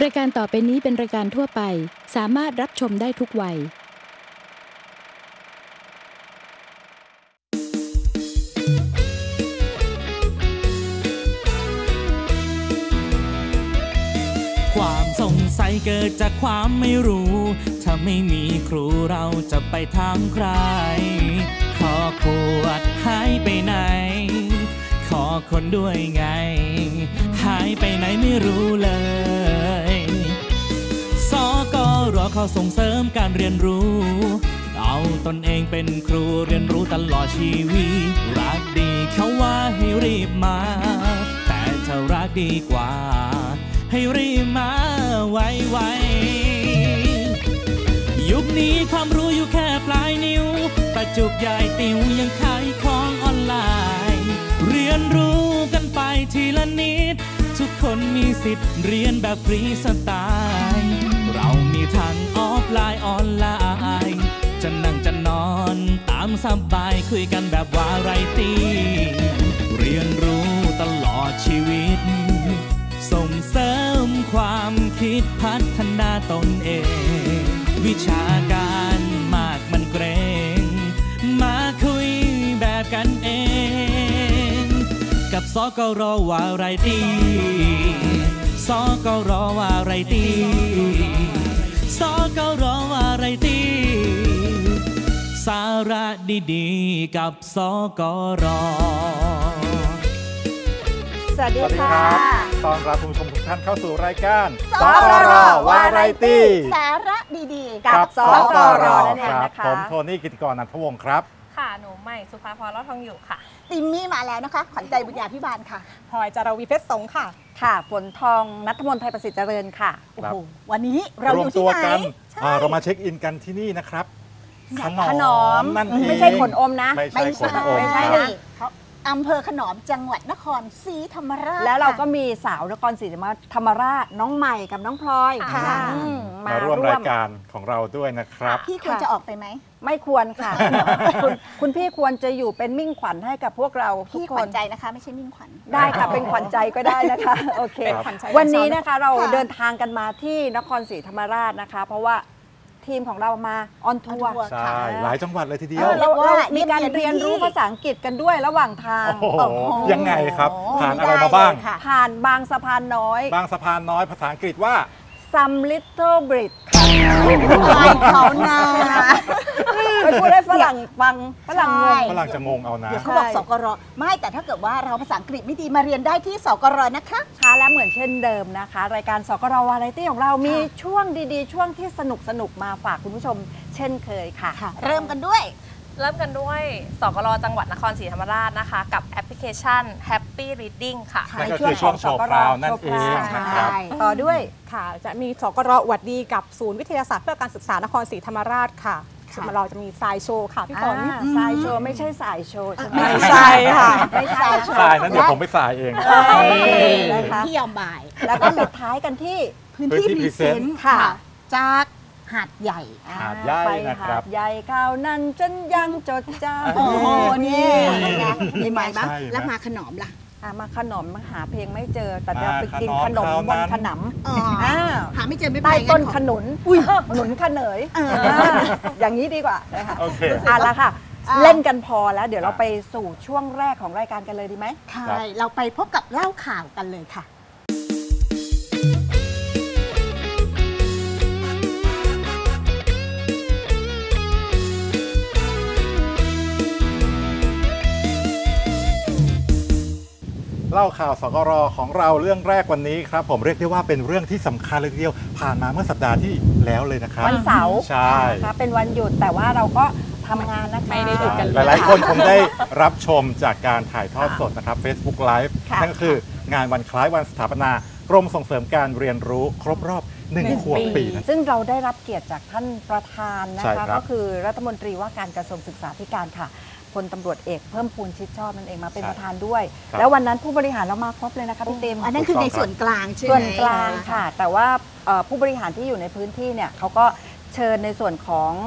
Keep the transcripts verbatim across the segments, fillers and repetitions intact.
รายการต่อไปนี้เป็นรายการทั่วไปสามารถรับชมได้ทุกวัยความสงสัยเกิดจากความไม่รู้ถ้าไม่มีครูเราจะไปถามใครขอขวดหายไปไหนขอคนด้วยไงหายไปไหนไม่รู้เลยสกรเขาส่งเสริมการเรียนรู้เอาตนเองเป็นครูเรียนรู้ตลอดชีวิตรักดีเขาว่าให้รีบมาแต่ถ้ารักดีกว่าให้รีบมาไวๆยุคนี้ความรู้อยู่แค่ปลายนิ้วประจุใหญ่ติวยังขายของออนไลน์เรียนรู้กันไปทีละนิดทุกคนมีสิทธิ์เรียนแบบฟรีสไตล์เรามีทั้งออฟไลน์ออนไลน์จะนั่งจะนอนตามสบายคุยกันแบบวาไรตี้เรียนรู้ตลอดชีวิตส่งเสริมความคิดพัฒนาตนเองวิชาการมากมันเกรงมาคุยแบบกันเองกับสกรวาไรตี้สกรวาไรตี้สกรวาไรตี้สาระดีๆกับสกรสวัสดีค่ะตอนรับคุณผู้ชมทุกท่านเข้าสู่รายการสกรวาไรตี้สาระดีๆกับสกรนั่นเองนะคะผมโทนี่กิติกร นันทวงศ์ครับค่ะหนูใหม่สุภาพร รอดทองอยู่ค่ะติมมี่มาแล้วนะคะขวัญใจบุญญาภิบาลค่ะพลอยจารวีเพชรสงค่ะค่ะฝนทองนัทมนต์ไทยประสิทธิ์เจริญค่ะโอ้โหวันนี้เราอยู่ที่ไหนเรามาเช็คอินกันที่นี่นะครับขนมนั่นเองไม่ใช่ขนอมนะไม่ใช่ขนอมไม่ใช่นะอำเภอขนอมจังหวัดนครศรีธรรมราชแล้วเราก็มีสาวนครศรีธรรมราชน้องใหม่กับน้องพลอยมาร่วมรายการของเราด้วยนะครับพี่ควรจะออกไปไหมไม่ควรค่ะคุณคุณพี่ควรจะอยู่เป็นมิ่งขวัญให้กับพวกเราพี่ขวัญใจนะคะไม่ใช่มิ่งขวัญได้ค่ะเป็นขวัญใจก็ได้นะคะโอเควันนี้นะคะเราเดินทางกันมาที่นครศรีธรรมราชนะคะเพราะว่าทีมของเรามาออนทัวร์ใช่หลายจังหวัดเลยทีเดียวเรามีการเรียนรู้ภาษาอังกฤษกันด้วยระหว่างทางยังไงครับผ่านอะไรมาบ้างผ่านบางสะพานน้อยบางสะพานน้อยภาษาอังกฤษว่า some little bridge เขานาไปพูดให้ฝรั่งฟังฝรั่งงงฝรั่งจะงงเอานะเดี๋ยวเขาบอกสกรไม่แต่ถ้าเกิดว่าเราภาษาอังกฤษไม่ดีมาเรียนได้ที่สกรนะคะค่ะและเหมือนเช่นเดิมนะคะรายการสกรวาไรตี้ของเรามีช่วงดีๆช่วงที่สนุกสนุกมาฝากคุณผู้ชมเช่นเคยค่ะเริ่มกันด้วยเริ่มกันด้วยสกรจังหวัดนครศรีธรรมราชนะคะกับแอปพลิเคชัน Happy Reading ค่ะนั่นก็คือช่วงโชว์พราวนั่นเองนะครับต่อด้วยค่ะจะมีสกรหวัดดีกับศูนย์วิทยาศาสตร์เพื่อการศึกษานครศรีธรรมราชค่ะเราจะมีสายโชว์ค่ะพี่ฝนสายโชว์ไม่ใช่สายโชว์ไม่ใช่ค่ะไม่ใช่สายนั้นเดี๋ยวผมไปสายเองนะคะที่ยอมบ่ายแล้วก็ปิดท้ายกันที่พื้นที่พรีเซนต์ค่ะจากหาดใหญ่หาดใหญ่นะครับใหญ่ข่าวนั้นจนยังจดจำโอ้โหนี่มีไหมบ้างแล้วมาขนมล่ะมาขนมมาหาเพลงไม่เจอแต่จะไปกินขนมบนขนมหาไม่เจอไม่ไปใต้ต้นขนุนหนุนขนยอย่างนี้ดีกว่านะคะโอเคอ่ะละค่ะเล่นกันพอแล้วเดี๋ยวเราไปสู่ช่วงแรกของรายการกันเลยดีไหมใช่เราไปพบกับเล่าข่าวกันเลยค่ะเล่าข่าวสกรของเราเรื่องแรกวันนี้ครับผมเรียกได้ว่าเป็นเรื่องที่สำคัญเลยทีเดียวผ่านมาเมื่อสัปดาห์ที่แล้วเลยนะครับวันเสาร์ใช่เป็นวันหยุดแต่ว่าเราก็ทำงานนะคะไม่ได้หยุดกันหลายๆคนคงได้รับชมจากการถ่ายทอดสดนะครับ Facebook Live นั่นก็คืองานวันคล้ายวันสถาปนากรมส่งเสริมการเรียนรู้ครบรอบหนึ่งขวบปีนะซึ่งเราได้รับเกียรติจากท่านประธานนะคะก็คือรัฐมนตรีว่าการกระทรวงศึกษาธิการค่ะพลตำรวจเอกเพิ่มพูนชิดชอบนั่นเองมาเป็นประธานด้วยแล้ววันนั้นผู้บริหารเรามาครบเลยนะคะพี่เต็มอันนั้นคือในส่วนกลางใช่ไหมส่วนกลางค่ะแต่ว่าผู้บริหารที่อยู่ในพื้นที่เนี่ยเขาก็เชิญในส่วนของ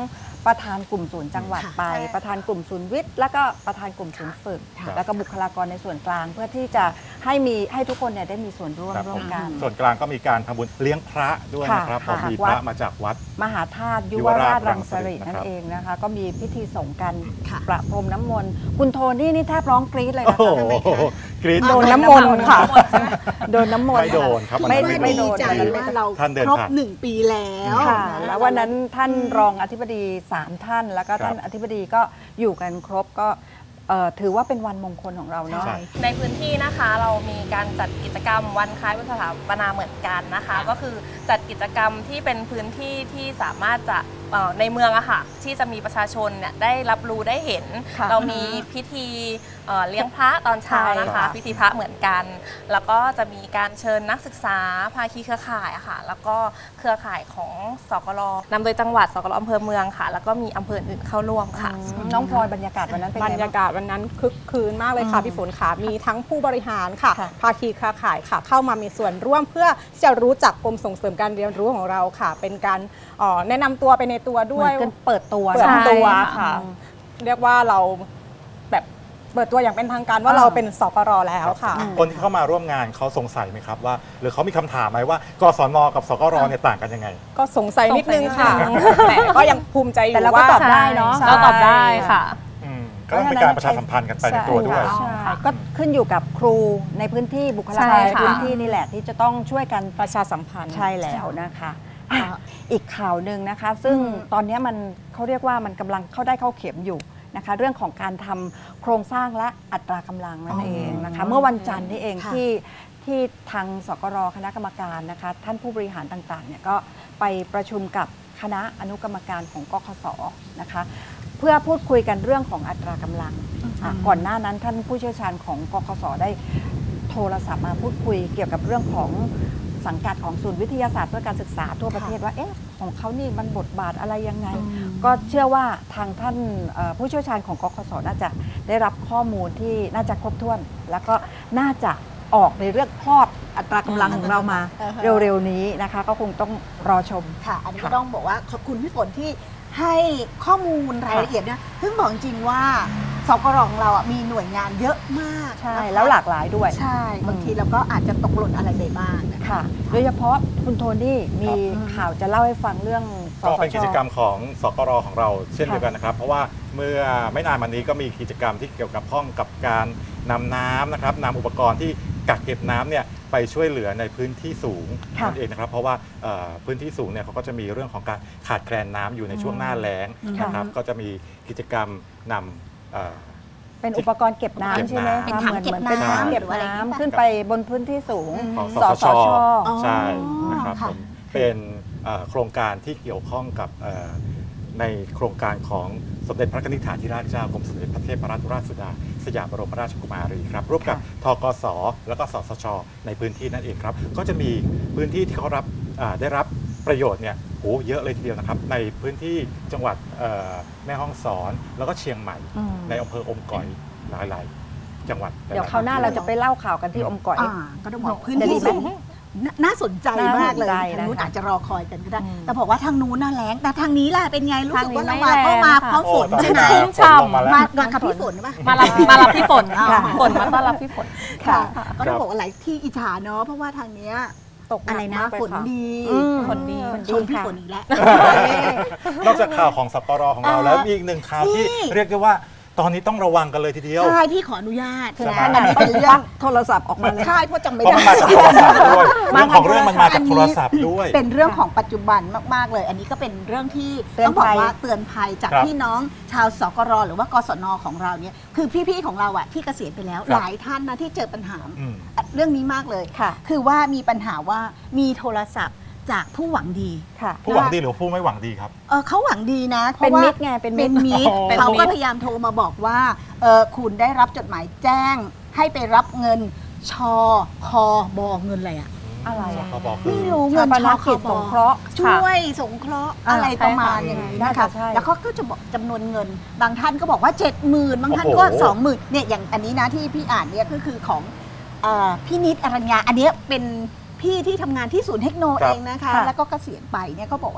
ประธานกลุ่มศูนย์จังหวัดค่ะไปใช่ประธานกลุ่มศูนย์วิทย์แล้วก็ประธานกลุ่มศูนย์ฝึกค่ะแล้วก็บุคลากรในส่วนกลางเพื่อที่จะให้มีให้ทุกคนเนี่ยได้มีส่วนร่วมครับร่วผม มกันส่วนกลางก็มีการทำบุญเลี้ยงพระด้วยนะครับผมค่ะมีวัพดระมาจากวัดมหาธาตุยุยุววราราชชรัรังงสสฤฤษษนะครับนั่นเองนะคะก็มีพิธีสงฆ์กันค่ะประพรมน้ำมนต์คุณโทนี่นี่แทบร้องกรี๊ดเลยโอ้นะโหคะกรี๊ดโดนน้ำมนต์ค่ะโดนน้ำมนต์ไม่โดนครับไม่วันนั้นไม่ดีโดนใจวันนั้นไม่ว่าโดนเราท่านเดินครบผ่านหนึ่งปีแล้วค่ะนะแล้ววันนั้นท่านรองอธิบดีสามท่าน แล้วก็ท่านครับอธิบดีก็อยู่กันครบก็เอ่อถือว่าเป็นวันมงคลของเราเนาะใช่ในพื้นที่นะคะเรามีการจัดกิจกรรมวันคล้ายวันสถาปนาเหมือนกันนะคะ ก็คือจัดกิจกรรมที่เป็นพื้นที่ที่สามารถจะเอ่อในเมืองอะค่ะที่จะมีประชาชนเนี่ยได้รับรู้ได้เห็นค่ะเรามีพิธีเอ่อเลี้ยงพระตอนเช้านะใช่คะค่ะพิธีพระเหมือนกัน แล้วก็จะมีการเชิญนักศึกษาภาคีเครือข่ายอะค่ะแล้วก็เครือข่ายของสกลนำโดยจังหวัดสกลอำเภอเมืองค่ะ แล้วก็มีอำเภออื่นเข้าร่วมค่ะน้องพลอยบรรยากาศวันนั้นเป็นบรไงรยากาศวันนั้นคึกคืนมากเลยค่ะอืมพี่ฝนค่ะมีทั้งผู้บริหารค่ะค่ะภาคีเครือข่ายค่ะ เข้ามามีส่วนร่วมเพื่อจะรู้จักกรมส่งเสริมการเรียนรู้ของเราค่ะ เป็นการเอ่อแนะนำตัวไปในตัวด้เหวมือย นกันเปิดตัวเปิดใช่ตัวค่ะค่ะ เรียกว่าเราแบบเปิดตัวอย่างเป็นทางการว่าอ่าเราเป็นสกรแล้วค่ะคนที่เข้ามาร่วมงานเขาสงสัยไหมครับว่า หรือเขามีคำถามไหมว่ากศนกับสกรเนี่ยต่างกันยังไงก็สงสัยนิดนึงค่ะสงสัยนิดนึงแต่ก็ยังภูมิใจอแต่ยู่เราก็ว่าตอบได้เนาะใช่เราตอบได้ค่ะอืมก็ต้องเป็นการประชาสัมพันธ์กันไปในตัวด้วยใช่ค่ะก็ขึ้นอยู่กับครูในพื้นที่บุคลากรใช่ในค่ะพื้นที่นี่แหละที่จะต้องช่วยกันประชาสัมพันธ์ใช่แล้วนะคะอ่ะอีกข่าวหนึ่งนะคะ ซึ่งตอนนี้มันเขาเรียกว่ามันกำลังเข้าได้เข้าเข็มอยู่นะคะ เรื่องของการทำโครงสร้างและอัตรากำลังนั่นเองนะคะ เมื่อวันจันทร์นี่เองค่ะที่ที่ทางสกรคณะกรรมการนะคะ ท่านผู้บริหารต่างๆเนี่ยก็ไปประชุมกับคณะอนุกรรมการของกคสนะคะ เพื่อพูดคุยกันเรื่องของอัตรากำลังอ่ะก่อนหน้านั้นท่านผู้เชี่ยวชาญของกคสได้โทรศัพท์มาพูดคุยเกี่ยวกับเรื่องของสังกัดของศูนย์วิทยาศาสตร์เพื่อการศึกษาทั่วประเทศว่าเอ๊ะของเขานี่มันบทบาทอะไรยังไง ก็เชื่อว่าทางท่านเอ่อผู้เชี่ยวชาญของกคสน่าจะได้รับข้อมูลที่น่าจะครบถ้วน แล้วก็น่าจะออกในเรื่องคลอดอัตรากำลังของเรามาอ่าฮะเร็วๆนี้นะคะ ก็คงต้องรอชมค่ะ อันนี้ก็ค่ะต้องบอกว่าขอบคุณพี่ฝนที่ให้ข้อมูลรายละเอียดเนี่ยซึ่งบอกจริงๆว่าสกรของเราอ่ะมีหน่วยงานเยอะมากใช่นะคะแล้วหลากหลายด้วยใช่บางทีเราก็อาจจะตกหล่นอะไรไปบ้างนะคะค่ะ โดยเฉพาะคุณโทนี่มีครับข่าวจะเล่าให้ฟังเรื่องสก็สเป็นชกิจกรรมของสกรของเราเช่นค่ะเดียวกันนะครับ เพราะว่าเมื่อไม่นานมานี้ก็มีกิจกรรมที่เกี่ยวกับข้องกับการนำน้ำนะครับนำอุปกรณ์ที่กักเก็บน้ำเนี่ยไปช่วยเหลือในพื้นที่สูงค่ะนั่นเองนะครับ เพราะว่าเอ่อพื้นที่สูงเนี่ยเขาก็จะมีเรื่องของการขาดแคลนน้ำอยู่ในช่วงหน้าแล้งนะครับ ก็จะมีกิจกรรมนำเอ่อเป็นอุปกรณ์เก็บน้ำใช่ไหมเป็นคะถังเหมือนเก็บเหมือนเป็นน้ำถังเก็บหรืออะไรอย่างงี้น้ำป่ะขึ้นไปบนพื้นที่สูงของสสสสชอ๋อใช่นะครับค่ะผมเป็นเอ่อโครงการที่เกี่ยวข้องกับเอ่อในโครงการของสมเด็จพระนิธิถาธิราชเจ้ากรมสมเด็จพระเทพรัตนราชสุดาสยามบรมราชกุมารีครับร่วมกับทกสแล้วก็สสชในพื้นที่นั่นเองครับก็จะมีพื้นที่ที่เขารับอ่าได้รับประโยชน์เนี่ยโหเยอะเลยทีเดียวนะครับในพื้นที่จังหวัดเอ่อแม่ฮ่องสอนแล้วก็เชียงใหม่อืมในอำเภออมก๋อยหลายๆจังหวัดเดี๋ยวคราวหน้าเราจะไปเล่าข่าวกันที่อมก๋อยอ่าก็ต้องบอกพื้นจะดีที่ไหมสูงน่าน่าสนใจมากเลยน่าสนใจทางนู้นนะคะอาจจะรอคอยกันก็ได้อืมแต่บอกว่าทางนู้นน่าแรงแต่ทางนี้ล่ะเป็นไงรู้สึกว่าทางเรานี้มาไม่เข้ามาแรงพร้อมฝนโอ้ใช่ไหมตอนนี้ชื่นฝนลงมาแล้วมามากับพี่ฝนป่ะมารับมารับพี่ฝนค่ะฝนมาต้อนรับพี่ฝนค่ะค่ะก็ต้องบอกว่าหลายที่อิจฉาเนาะเพราะว่าทางเนี้ยตกหอะนัไรกนะมากเลยฝนค่ะดีอืมคนดีชมพี่ฝนอีกแล้วนอกจากข่าวของสกรของเราอ่าแล้วมีอีกหนึ่งข่าวที่นี่เรียกได้ว่าตอนนี้ต้องระวังกันเลยทีเดียวใช่พี่ขออนุญาตถึงใช่ไหมขนาดต้องควักโทรศัพท์ออกมาเลยใช่เพราะจำไม่เพราะได้มันมาจากโทรศัพท์ด้วยเรื่องของเรื่องมันมาจากโทรศัพท์ด้วยเป็นเรื่องของปัจจุบันมากๆเลย อันนี้ก็เป็นเรื่องที่เตือนต้องบอกภัยว่าเตือนภัยจากครับพี่น้องชาวสกรหรือว่ากศนของเราเนี่ยคือพี่ๆของเราอะที่เกษียณไปแล้วครับหลายท่านนะที่เจอปัญหาอืมเรื่องนี้มากเลยค่ะคือว่ามีปัญหาว่ามีโทรศัพท์จากผู้หวังดีค่ะผู้หวังดีหรือผู้ไม่หวังดีครับเออเขาหวังดีนะเพเป็นราะว่ามิตรไงเป็นมิตรเป็นมิตรเป็นเขามิก็ตรพยายามโทรมาบอกว่าเออคุณได้รับจดหมายแจ้งให้ไปรับเงินชอคอบอเงินอะไรอะอะไรอะเขาบอกคือไม่รู้เงินชาปนชอกิจสงเคราะห์ช่วยสงเคราะห์อ่าอะไรประมาณใช่ค่ะอย่างนี้น่านะจะคะใช่แล้วเขาก็จะบอกจำนวนเงิน บางท่านก็บอกว่า เจ็ดหมื่น บางท่านก็โอ้โหสองหมื่นเนี่ยอย่างอันนี้นะที่พี่อ่านเนี่ยก็คือของเอ่อพี่นิดอรัญญาอันเนี้ยเป็นพี่ที่ทำงานที่ศูนย์เทคโนครัเอบ งนะคะค่ะแล้วก็เกษียณไปเนี่ยเขาบอกว่า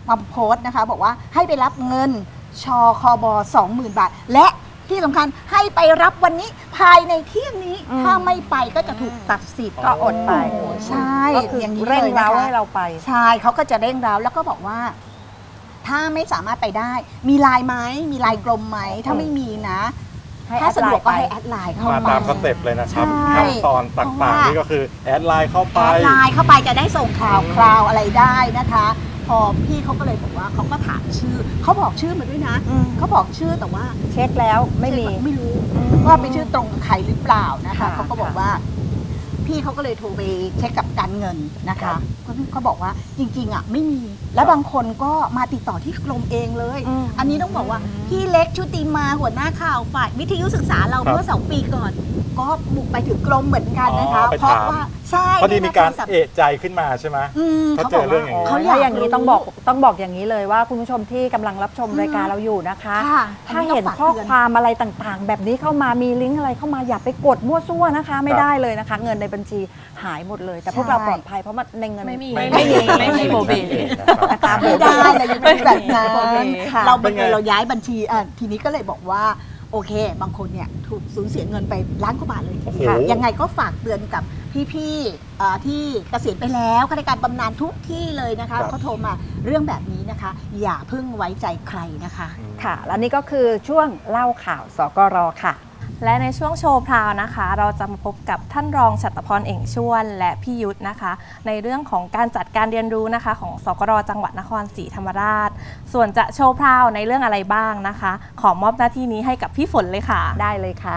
มาโพสต์นะคะบอกว่าให้ไปรับเงินชคบ สองหมื่น บาทและที่สำคัญให้ไปรับวันนี้ภายในเที่ยงนี้ถ้าไม่ไปก็จะถูกตัดสิทธิ์ก็อดไปใช่ก็คืออย่างนี้เร่งเลยนะเร้าคะให้เราไปใช่เขาก็จะเร่งเร้าแล้วก็บอกว่า ถ้าไม่สามารถไปได้ มีไลน์ไหมมีไลน์กลมไหมถ้าไม่มีนะให้ถ้าสะดวกก็ให้แอแอดดไลไลน์น์เข้ามามาตามสเต็ปเลยนะครับใช่ขั้นตอนเพราะต่างว่าๆนี่ก็คือแอดไลน์เข้าไปแอดไลน์เข้าไปจะได้ส่งข่าวคราวอะไรได้นะคะ พอพี่เขาก็เลยบอกว่าเขาก็ถามชื่อเขาบอกชื่อมาด้วยนะอืมเขาบอกชื่อแต่ว่าเช็คแล้วไม่มีไม่รู้อืมว่าเป็นชื่อตรงกับใครหรือเปล่านะคะค่ะเขาก็บอกว่า พี่เขาก็เลยโทรไปเช็คกับการเงินนะครัคะบก็บอกว่าจริงๆอ่ะไม่มี แล้วบางคนก็มาติดต่อที่กรมเองเลยอืมอันนี้ต้องบอกว่าพี่เล็กชุติมาหัวหน้าข่าวฝ่ายวิทยุศึกษาเราครับเมื่อสองปีก่อน ก็บุกไปถึงกรมเหมือนกันนะคะอ๋อไปเพราะถามว่าใช่พอดีมีการในโทศัพท์เอะใจขึ้นมาใช่ไหมอืมเขาเขาเจบออกเรื่ว่าองอย่างนี้เขาโอ้ยอยากถ้าอย่างนี้รู้ต้องบอกต้องบอกอย่างนี้เลยว่าคุณผู้ชมที่กำลังรับชมรายการเราอยู่นะคะค่ะถ้าเห็นข้อความอะไรต่างๆ แบบนี้เข้ามามีลิงก์อะไรเข้ามาอย่าไปกดมั่วซั่วนะคะ ไม่ได้เลยนะคะ เงินในบัญชีหายหมดเลย แต่พวกเราปลอดภัยเพราะมันในเงินไม่มีไม่ไม่มีมีไม่มีโบเบนะคะไม่ได้เลยยังเป็นแบบนั้นโอเคค่ะเราเป็บันงไงเอิญเราย้ายบัญชีอ่ะทีนี้ก็เลยบอกว่าโอเค บางคนเนี่ยถูกสูญเสียเงินไปล้านกว่าบาทเลยโอ้โหค่ะยังไงก็ฝากเตือนกับพี่ๆเอ่อที่เกษียณไปแล้วข้าราชการบำนาญทุกที่เลยนะคะเขาโทรมาเรื่องแบบนี้นะคะ อย่าเพิ่งไว้ใจใครนะคะค่ะ และนี่ก็คือช่วงเล่าข่าวสกรค่ะและในช่วงโชว์พราวนะคะ เราจะมาพบกับท่านรองฉัตรพรเอ่งชวนและพี่ยุทธนะคะ ในเรื่องของการจัดการเรียนรู้นะคะ ของสกรจังหวัดนครศรีธรรมราช ส่วนจะโชว์พราวในเรื่องอะไรบ้างนะคะ ขอมอบหน้าที่นี้ให้กับพี่ฝนเลยค่ะได้เลยค่ะ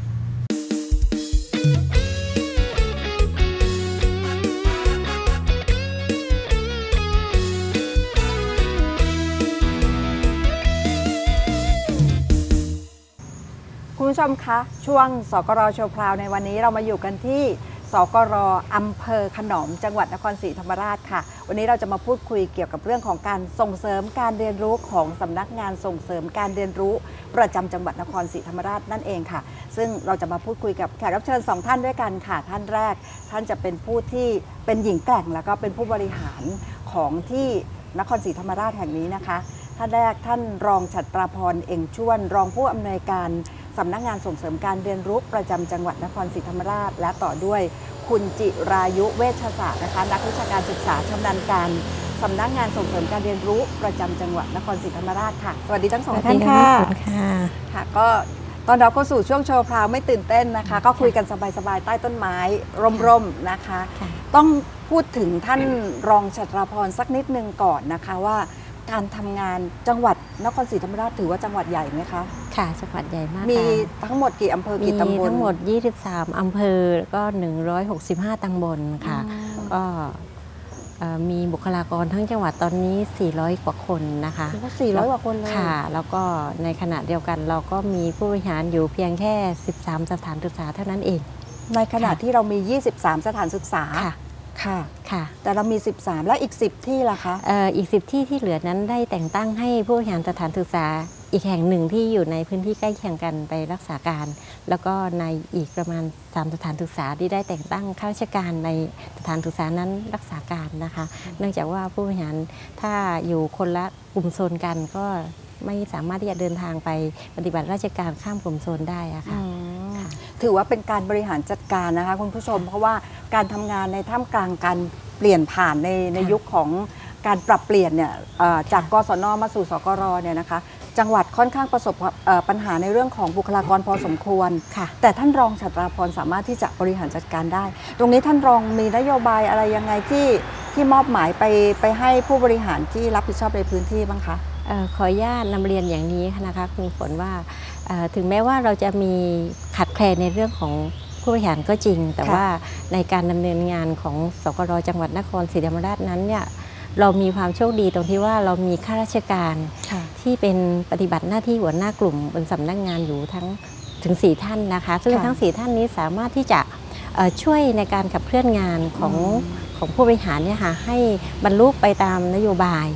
คุณผู้ชมคะช่วงสกรโชว์พราวในวันนี้เรามาอยู่กันที่สกรอำเภอขนอมจังหวัดนครศรีธรรมราชค่ะ วันนี้เราจะมาพูดคุยเกี่ยวกับเรื่องของการส่งเสริมการเรียนรู้ของสำนักงานส่งเสริมการเรียนรู้ประจำจังหวัดนครศรีธรรมราชนั่นเองค่ะ ซึ่งเราจะมาพูดคุยกับแขกรับเชิญสองท่านด้วยกันค่ะ ท่านแรกท่านจะเป็นผู้ที่เป็นหญิงแกร่งแล้วก็เป็นผู้บริหารของที่นครศรีธรรมราชแห่งนี้นะคะ ท่านแรกท่านรองฉัตราพรเอ่งชวนรองผู้อำนวยการสำนักงานส่งเสริมการเรียนรู้ประจำจังหวัดนครศรีธรรมราชและต่อด้วยคุณจิรายุเวชศาสตร์นะคะนักวิชาการศึกษาชำนาญการสำนักงานส่งเสริมการเรียนรู้ประจำจังหวัดนครศรีธรรมราชค่ะสวัสดีทั้งสองท่านค่ะค่ะก็ตอนเราเข้าสู่ช่วงโชว์พราวไม่ตื่นเต้นนะคะ ก็คุยกันสบายๆใต้ต้นไม้ร่มๆนะคะ ต้องพูดถึงท่านรองฉัตราพรสักนิดนึงก่อนนะคะว่าการทำงานจังหวัดนครศรีธรรมราชถือว่าจังหวัดใหญ่ไหมคะค่ะจังหวัดใหญ่มากมีค่ะทั้งหมดกี่อำเภอมีกี่ตำบลทั้งหมด ยี่สิบสาม อำเภอแล้วก็หนึ่งร้อยหกสิบห้าตำบลค่ะก็เอ่อมีบุคลากรทั้งจังหวัดตอนนี้ สี่ร้อย กว่าคนนะคะสี่ร้อยกว่าคนเลยค่ะ แล้วก็ในขณะเดียวกันเราก็มีผู้บริหารอยู่เพียงแค่ สิบสาม สถานศึกษาเท่านั้นเองในขณะที่เรามี ยี่สิบสาม สถานศึกษาค่ะค่ะค่ะแต่เรามี สิบสาม แล้วอีก สิบ ที่ล่ะคะเอ่ออีก สิบ ที่ที่เหลือนั้นได้แต่งตั้งให้ผู้บริหารสถานศึกษาอีกแห่งหนึ่งที่อยู่ในพื้นที่ใกล้เคียงกันไปรักษาการ แล้วก็ในอีกประมาณสามสถานศึกษาที่ได้แต่งตั้งข้าราชการในสถานศึกษานั้นรักษาการนะคะ เนื่องจากว่าผู้บริหารถ้าอยู่คนละกลุ่มโซนกันก็ไม่สามารถที่จะเดินทางไปปฏิบัติราชการข้ามกลุ่มโซนได้อะค่ะถือว่าเป็นการบริหารจัดการนะคะคุณผู้ชม เพราะว่าการทำงานในท่ามกลางการเปลี่ยนผ่านในในยุคของการปรับเปลี่ยนเนี่ยเอ่อจากกศนมาสู่สกรเนี่ยนะคะจังหวัดค่อนข้างประสบเอ่อปัญหาในเรื่องของบุคลากรพอสมควรค่ะแต่ท่านรองฉัตราพรสามารถที่จะบริหารจัดการได้ ตรงนี้ท่านรองมีนโยบายอะไรยังไงที่ที่มอบหมายไปไปให้ผู้บริหารที่รับผิดชอบในพื้นที่บ้างคะเอ่อขออนุญาตนำเรียนอย่างนี้นะคะคุณฝนว่าเอ่อถึงแม้ว่าเราจะมีขัดแคลนในเรื่องของผู้บริหารก็จริง แต่ค่ะว่าในการดำเนินงานของสกรจังหวัดนครศรีธรรมราชนั้นเนี่ยเรามีความโชคดีตรงที่ว่าเรามีข้าราชการที่เป็นปฏิบัติหน้าที่หัวหน้ากลุ่มบนสำนักงานอยู่ทั้งถึงสี่ท่านนะคะซึ่งค่ะทั้งสี่ท่านนี้สามารถที่จะเอ่อช่วยในการขับเคลื่อนงานของของผู้บริหารเนี่ยค่ะให้บรรลุไปตามนโยบาย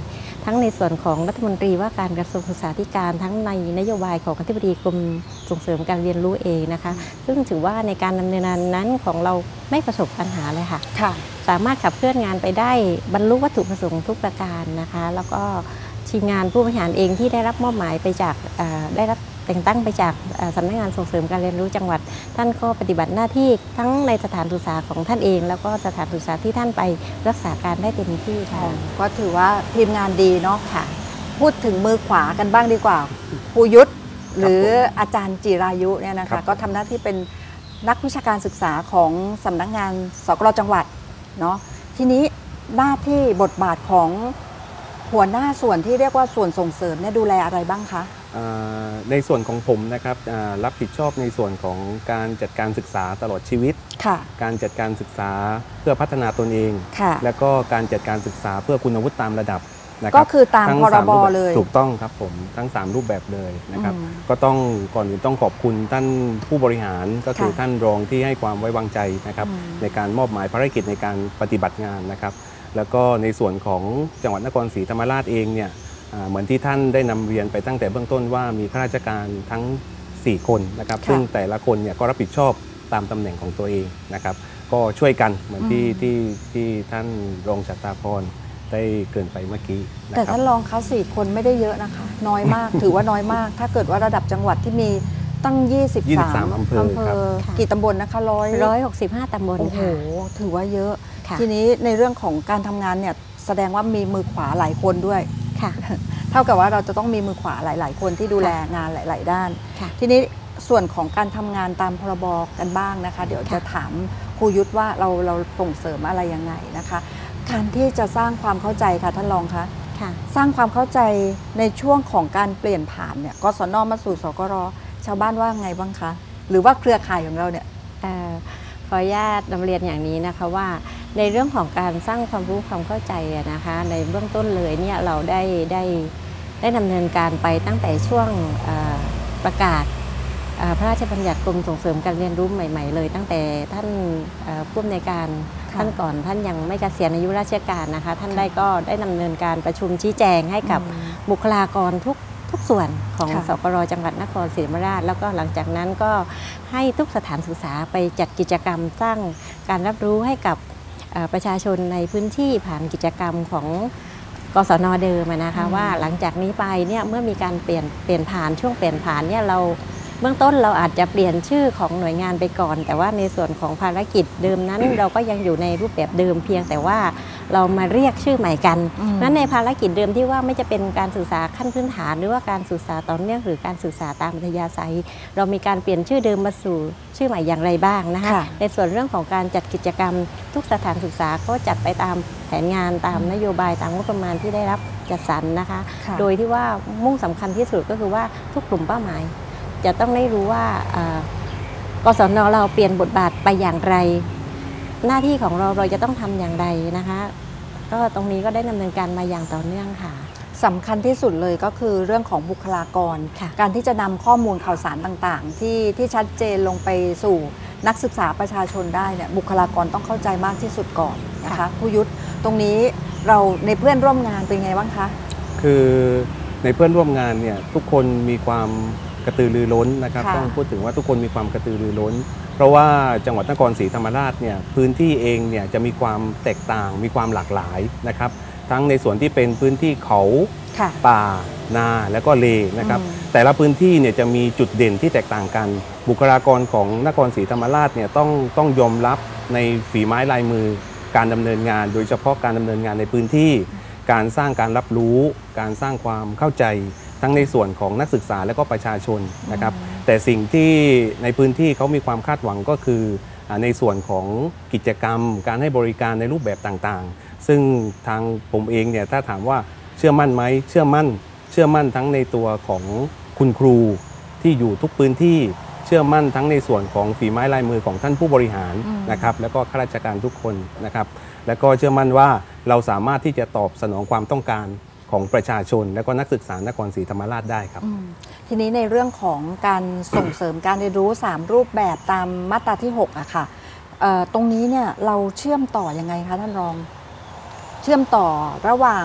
ทั้งในส่วนของรัฐมนตรีว่าการกระทรวงศึกษาธิการทั้งในนโยบายของอธิบดีกรมส่งเสริมการเรียนรู้เองนะคะซึ่งถือว่าในการดำเนินงานนั้นของเราไม่ประสบปัญหาเลยค่ะค่ะสามารถขับเคลื่อนงานไปได้บรรลุวัตถุประสงค์ทุกประการนะคะแล้วก็ทีมงานผู้บริหารเองที่ได้รับมอบหมายไปจากได้รับแต่งตั้งไปจากสำนักงานส่งเสริมการเรียนรู้จังหวัดท่านก็ปฏิบัติหน้าที่ทั้งในสถานศึกษาของท่านเองแล้วก็สถานศึกษาที่ท่านไปรักษาการได้เต็มที่ค่ะก็ถือว่าทีมงานดีเนาะค่ะพูดถึงมือขวากันบ้างดีกว่าครูยุทธหรืออาจารย์จิรายุเนี่ยนะคะก็ทำหน้าที่เป็นนักวิชาการศึกษาของสำนักงานสกลจังหวัดเนาะทีนี้หน้าที่บทบาทของหัวหน้าส่วนที่เรียกว่าส่วนส่งเสริมเนี่ยดูแลอะไรบ้างคะในส่วนของผมนะครับรับผิดชอบในส่วนของการจัดการศึกษาตลอดชีวิตการจัดการศึกษาเพื่อพัฒนาตนเองและก็การจัดการศึกษาเพื่อคุณวุฒิตามระดับนะครับก็คือตามพรบเลยถูกต้องครับผมทั้งสามรูปแบบเลยนะครับก็ต้องก่อนอื่นต้องขอบคุณท่านผู้บริหารก็คือท่านรองที่ให้ความไว้วางใจนะครับในการมอบหมายภารกิจในการปฏิบัติงานนะครับแล้วก็ในส่วนของจังหวัดนครศรีธรรมราชเองเนี่ยเหมือนที่ท่านได้นำเรียนไปตั้งแต่เบื้องต้นว่ามีข้าราชการทั้งสี่คนนะครับซึ่งแต่ละคนเนี่ยก็รับผิดชอบตามตำแหน่งของตัวเองนะครับก็ช่วยกันเหมือนที่ที่ที่ท่านรองชัตตาพรได้เกินไปเมื่อกี้แต่ท่านรองคะสี่คนไม่ได้เยอะนะคะน้อยมาก ถือว่าน้อยมากถ้าเกิดว่าระดับจังหวัดที่มีตั้งยี่สิบสามอำเภอกี่ตำบลนะคะร้อยร้อยหกสิบห้าตำบลโอ้โหถือว่าเยอะทีนี้ในเรื่องของการทำงานเนี่ยแสดงว่ามีมือขวาหลายคนด้วยเท่ากับว่าเราจะต้องมีมือขวาหลายๆคนที่ดูแลงานหลายๆด้านทีนี้ส่วนของการทำงานตามพรบกันบ้างนะคะเดี๋ยวจะถามครูยุทธว่าเราเราส่งเสริมอะไรยังไงนะคะการที่จะสร้างความเข้าใจค่ะท่านรองคะสร้างความเข้าใจในช่วงของการเปลี่ยนผ่านเนี่ยกศน.มาสู่สกร.ชาวบ้านว่าไงบ้างคะหรือว่าเครือข่ายของเราเนี่ยขออนุญาตนำเรียนอย่างนี้นะคะว่าในเรื่องของการสร้างความรู้ความเข้าใจนะคะในเบื้องต้นเลยเนี่ยเราได้ได้ได้ดำเนินการไปตั้งแต่ช่วงประกาศพระราชบัญญัติกรมส่งเสริมการเรียนรู้ใหม่ๆเลยตั้งแต่ท่านผู้อำนวยการท่านก่อนท่านยังไม่เกษียณอายุราชการนะคะท่านได้ก็ได้ดำเนินการประชุมชี้แจงให้กับบุคลากรทุกทุกส่วนของสกร.จังหวัดนครศรีธรรมราชแล้วก็หลังจากนั้นก็ให้ทุกสถานศึกษาไปจัดกิจกรรมสร้างการรับรู้ให้กับประชาชนในพื้นที่ผ่านกิจกรรมของกศน.เดิมนะคะว่าหลังจากนี้ไปเนี่ยเมื่อมีการเปลี่ยนเปลี่ยนผ่านช่วงเปลี่ยนผ่านเนี่ยเราเบื้องต้นเราอาจจะเปลี่ยนชื่อของหน่วยงานไปก่อนแต่ว่าในส่วนของภารกิจเดิมนั้น เราก็ยังอยู่ในรูปแบบเดิมเพียงแต่ว่าเรามาเรียกชื่อใหม่กันนั้นในภารกิจเดิมที่ว่าไม่จะเป็นการศึกษาขั้นพื้นฐานหรือว่าการศึกษาต่อเนื่องหรือการศึกษาตามอัธยาศัยเรามีการเปลี่ยนชื่อเดิมมาสู่ชื่อใหม่อย่างไรบ้างนะคะในส่วนเรื่องของการจัดกิจกรรมทุกสถานศึกษาก็จัดไปตามแผนงานตามนโยบายตามงบประมาณที่ได้รับจัดสรรนะคะโดยที่ว่ามุ่งสำคัญที่สุดก็คือว่าทุกกลุ่มเป้าหมายจะต้องได้รู้ว่ากศน.เราเปลี่ยนบทบาทไปอย่างไรหน้าที่ของเราเราจะต้องทำอย่างไรนะคะก็ตรงนี้ก็ได้ดำเนินการมาอย่างต่อเนื่องค่ะสำคัญที่สุดเลยก็คือเรื่องของบุคลากรการที่จะนำข้อมูลข่าวสารต่างๆที่ที่ชัดเจนลงไปสู่นักศึกษาประชาชนได้เนี่ยบุคลากรต้องเข้าใจมากที่สุดก่อนนะคะครูยุทธตรงนี้เราในเพื่อนร่วมงานเป็นไงบ้างคะคือในเพื่อนร่วมงานเนี่ยทุกคนมีความกระตือรือร้นนะครับต้องพูดถึงว่าทุกคนมีความกระตือรือร้นเพราะว่าจังหวัดนครศรีธรรมราชเนี่ยพื้นที่เองเนี่ยจะมีความแตกต่างมีความหลากหลายนะครับทั้งในส่วนที่เป็นพื้นที่เขาป่านาและก็เลนะครับแต่ละพื้นที่เนี่ยจะมีจุดเด่นที่แตกต่างกันบุคลากรของนครศรีธรรมราชเนี่ยต้องต้องยอมรับในฝีไม้ลายมือการดำเนินงานโดยเฉพาะการดำเนินงานในพื้นที่การสร้างการรับรู้การสร้างความเข้าใจทั้งในส่วนของนักศึกษาและก็ประชาชนนะครับแต่สิ่งที่ในพื้นที่เขามีความคาดหวังก็คือในส่วนของกิจกรรมการให้บริการในรูปแบบต่างๆซึ่งทางผมเองเนี่ยถ้าถามว่าเชื่อมั่นไหมเชื่อมั่นเชื่อมั่นทั้งในตัวของคุณครูที่อยู่ทุกพื้นที่เชื่อมั่นทั้งในส่วนของฝีไม้ลายมือของท่านผู้บริหารนะครับแล้วก็ข้าราชการทุกคนนะครับแล้วก็เชื่อมั่นว่าเราสามารถที่จะตอบสนองความต้องการของประชาชนและก็นักศึกษานครศรีธรรมราชได้ครับทีนี้ในเรื่องของการส่งเสริมการเรียนรู้สามรูปแบบตามมาตราที่หกอะค่ะตรงนี้เนี่ยเราเชื่อมต่อยังไงคะท่านรองเชื่อมต่อระหว่าง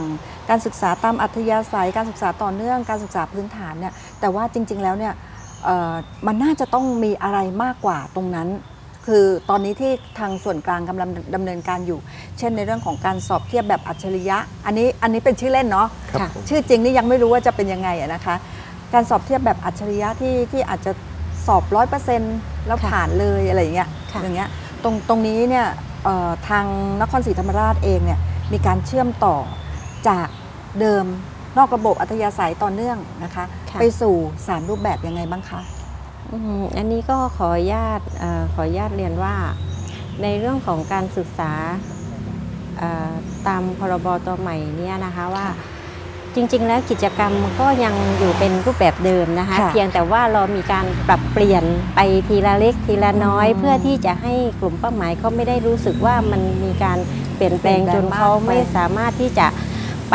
การศึกษาตามอัธยาศัยการศึกษาต่อเนื่องการศึกษาพื้นฐานเนี่ยแต่ว่าจริงๆแล้วเนี่ยมันน่าจะต้องมีอะไรมากกว่าตรงนั้นคือตอนนี้ที่ทางส่วนกลางกำลังดำเนินการอยู่เช่นในเรื่องของการสอบเทียบแบบอัจฉริยะอันนี้อันนี้เป็นชื่อเล่นเนาะชื่อจริงนี่ยังไม่รู้ว่าจะเป็นยังไงนะคะการสอบเทียบแบบอัจฉริยะที่ที่อาจจะสอบร้อยเปอร์เซ็นต์แล้วผ่านเลยอะไรอย่างเงี้ยอย่างเงี้ยตรงตรงนี้เนี่ยทางนครศรีธรรมราชเองเนี่ยมีการเชื่อมต่อจากเดิมนอกระบบอัธยาศัยต่อเนื่องนะคะไปสู่สามรูปแบบยังไงบ้างคะอันนี้ก็ขออนุญาตขออนุญาตเรียนว่าในเรื่องของการศึกษาตามพรบตัวใหม่เนี่ยนะคะว่าจริงๆแล้วกิจกรรมก็ยังอยู่เป็นรูปแบบเดิมนะคะเพียงแต่ว่าเรามีการปรับเปลี่ยนไปทีละเล็กทีละน้อยเพื่อที่จะให้กลุ่มเป้าหมายเขาไม่ได้รู้สึกว่ามันมีการเปลี่ยนแปลงจนเขาไม่สามารถที่จะไป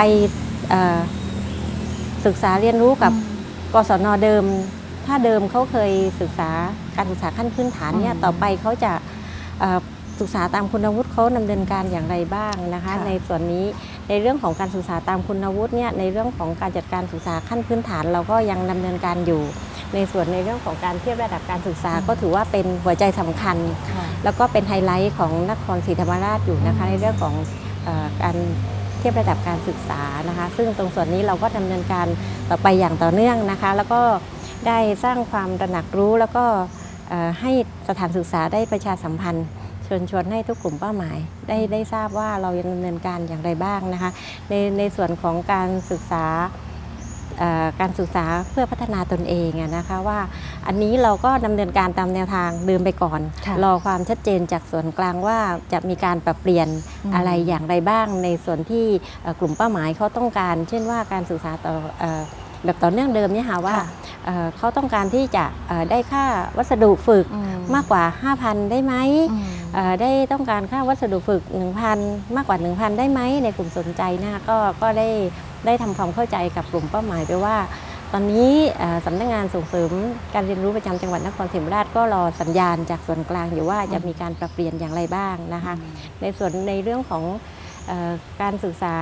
ศึกษาเรียนรู้กับกศน.เดิมถ้าเดิมเขาเคยศึกษาการศึกษาขั้นพื้นฐานเนี่ยต่อไปเขาจะศึกษาตามคุณวุฒิเขาดำเนินการอย่างไรบ้างนะคะในส่วนนี้ในเรื่องของการศึกษาตามคุณวุฒิเนี่ยในเรื่องของการจัดการศึกษาขั้นพื้นฐานเราก็ยังดำเนินการอยู่ในส่วนในเรื่องของการเทียบระดับการศึกษาก็ถือว่าเป็นหัวใจสำคัญแล้วก็เป็นไฮไลท์ของนครศรีธรรมราชอยู่นะคะในเรื่องของการเทียบระดับการศึกษานะคะซึ่งตรงส่วนนี้เราก็ดำเนินการต่อไปอย่างต่อเนื่องนะคะแล้วก็ได้สร้างความตระหนักรู้แล้วก็ให้สถานศึกษาได้ประชาสัมพันธ์เชิญชวนให้ทุกกลุ่มเป้าหมายได้ได้ทราบว่าเรายังดำเนินการอย่างไรบ้างนะคะในในส่วนของการศึกษาการศึกษาเพื่อพัฒนาตนเองนะคะว่าอันนี้เราก็ดำเนินการตามแนวทางเดิมไปก่อนรอความชัดเจนจากส่วนกลางว่าจะมีการปรับเปลี่ยนอะไรอย่างไรบ้างในส่วนที่กลุ่มเป้าหมายเขาต้องการเช่นว่าการศึกษาต่อแบบต่อเนื่องเดิมเนี่ยค่ะว่าเขาต้องการที่จะได้ค่าวัสดุฝึกมากกว่า ห้าพัน ได้ไหมได้ต้องการค่าวัสดุฝึก หนึ่งพัน มากกว่า หนึ่งพัน ได้ไหมในกลุ่มสนใจนะก็ก็ได้ได้ทำความเข้าใจกับกลุ่มเป้าหมายไปว่าตอนนี้สำนักงานส่งเสริมการเรียนรู้ประจำจังหวัดนครศรีธรรมราชก็รอสัญญาณจากส่วนกลางอยู่ว่าจะมีการปรับเปลี่ยนอย่างไรบ้างนะคะในส่วนในเรื่องของการศึกษา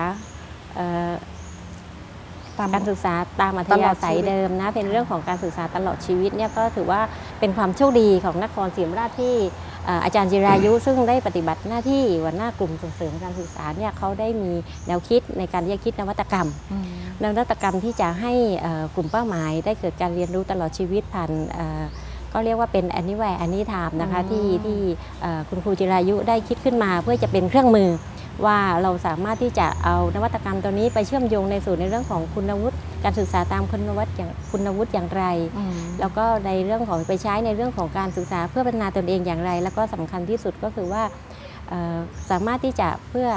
การศึกษาตามอัธยาศัยเดิมนะเป็นเรื่องของการศึกษาตลอดชีวิตเนี่ยก็ถือว่าเป็นความโชคดีของนครศรีธรรมราชที่อาจารย์จิรายุซึ่งได้ปฏิบัติหน้าที่หัวหน้ากลุ่มส่งเสริมการศึกษาเนี่ยเขาได้มีแนวคิดในการที่จะคิดนวัตกรรมนวัตกรรมที่จะให้กลุ่มเป้าหมายได้เกิดการเรียนรู้ตลอดชีวิตผ่านก็เรียกว่าเป็น Anywhere Anytime นะคะที่ที่คุณครูจิรายุได้คิดขึ้นมาเพื่อจะเป็นเครื่องมือว่าเราสามารถที่จะเอานวัตกรรมตัวนี้ไปเชื่อมโยงในส่วนในเรื่องของคุณวุฒิการศึกษาตามคุณวุฒิอย่างคุณวุฒิอย่างไรแล้วก็ในเรื่องของไปใช้ในเรื่องของการศึกษาเพื่อพัฒนาตนเองอย่างไรแล้วก็สำคัญที่สุดก็คือว่าสามารถที่จะเพื่อ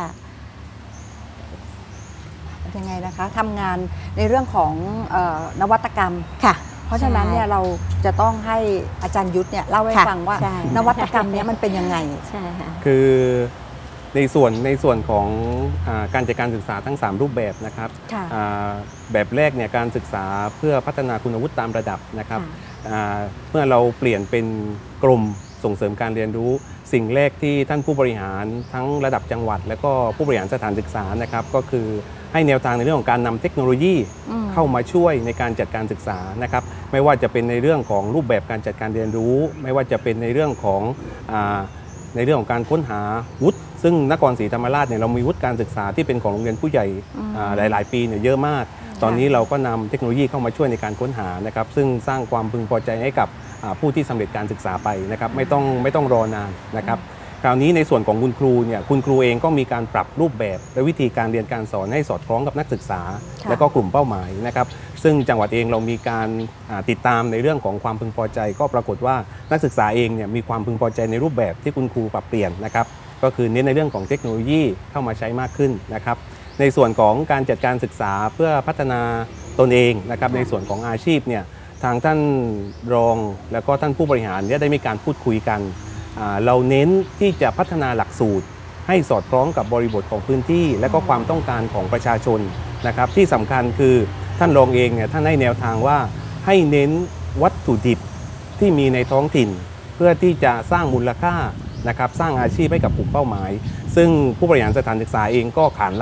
ยังไงนะคะทำงานในเรื่องของนวัตกรรมค่ะเพราะฉะนั้นเนี่ยเราจะต้องให้อาจารย์ยุทธเนี่ยเล่าให้ฟังว่านวัตกรรมนี้มันเป็นยังไงใช่ค่ะคือในส่วนในส่วนของอาการจัดการศึกษาทั้งสามรูปแบบนะครับแบบแรกเนี่ยการศึกษาเพื่อพัฒนาคุณวุฒิตามระดับนะครับเมื่อเราเปลี่ยนเป็นกลุ่มส่งเสริมการเรียนรู้สิ่งแรกที่ท่านผู้บริหารทั้งระดับจังหวัดและก็ผู้บริหารสถานศึกษานะครับก็คือให้แนวทางในเรื่องของการนำเทคโนโลยีเข้ามาช่วยในการจัดการศึกษานะครับไม่ว่าจะเป็นในเรื่องของรูปแบบการจัดการเรียนรู้ไม่ว่าจะเป็นในเรื่องของในเรื่องของการค้นหาวุฒิซึ่งนครศรีธรรมราชเนี่ยเรามีวุฒิการศึกษาที่เป็นของโรงเรียนผู้ใหญ่หลายๆปีเนี่ยเยอะมากตอนนี้เราก็นำเทคโนโลยีเข้ามาช่วยในการค้นหานะครับซึ่งสร้างความพึงพอใจให้กับผู้ที่สำเร็จการศึกษาไปนะครับไม่ต้องไม่ต้องรอนานนะครับคราวนี้ในส่วนของคุณครูเนี่ยคุณครูเองก็มีการปรับรูปแบบและวิธีการเรียนการสอนให้สอดคล้องกับนักศึกษาและก็กลุ่มเป้าหมายนะครับซึ่งจังหวัดเองเรามีการติดตามในเรื่องของความพึงพอใจก็ปรากฏว่านักศึกษาเองเนี่ยมีความพึงพอใจในรูปแบบที่คุณครูปรับเปลี่ยนนะครับก็คือเน้นในเรื่องของเทคโนโลยีเข้ามาใช้มากขึ้นนะครับในส่วนของการจัดการศึกษาเพื่อพัฒนาตนเองนะครับในส่วนของอาชีพเนี่ยทางท่านรองแล้วก็ท่านผู้บริหารเนี่ยได้มีการพูดคุยกันเราเน้นที่จะพัฒนาหลักสูตรให้สอดคล้องกับบริบทของพื้นที่และก็ความต้องการของประชาชนนะครับที่สำคัญคือท่านรองเองเนี่ยท่านให้แนวทางว่าให้เน้นวัตถุดิบที่มีในท้องถิ่นเพื่อที่จะสร้างมูลค่านะครับสร้างอาชีพให้กับกลุ่มเป้าหมายซึ่งผู้บริหารสถานศึกษาเองก็ขานรับ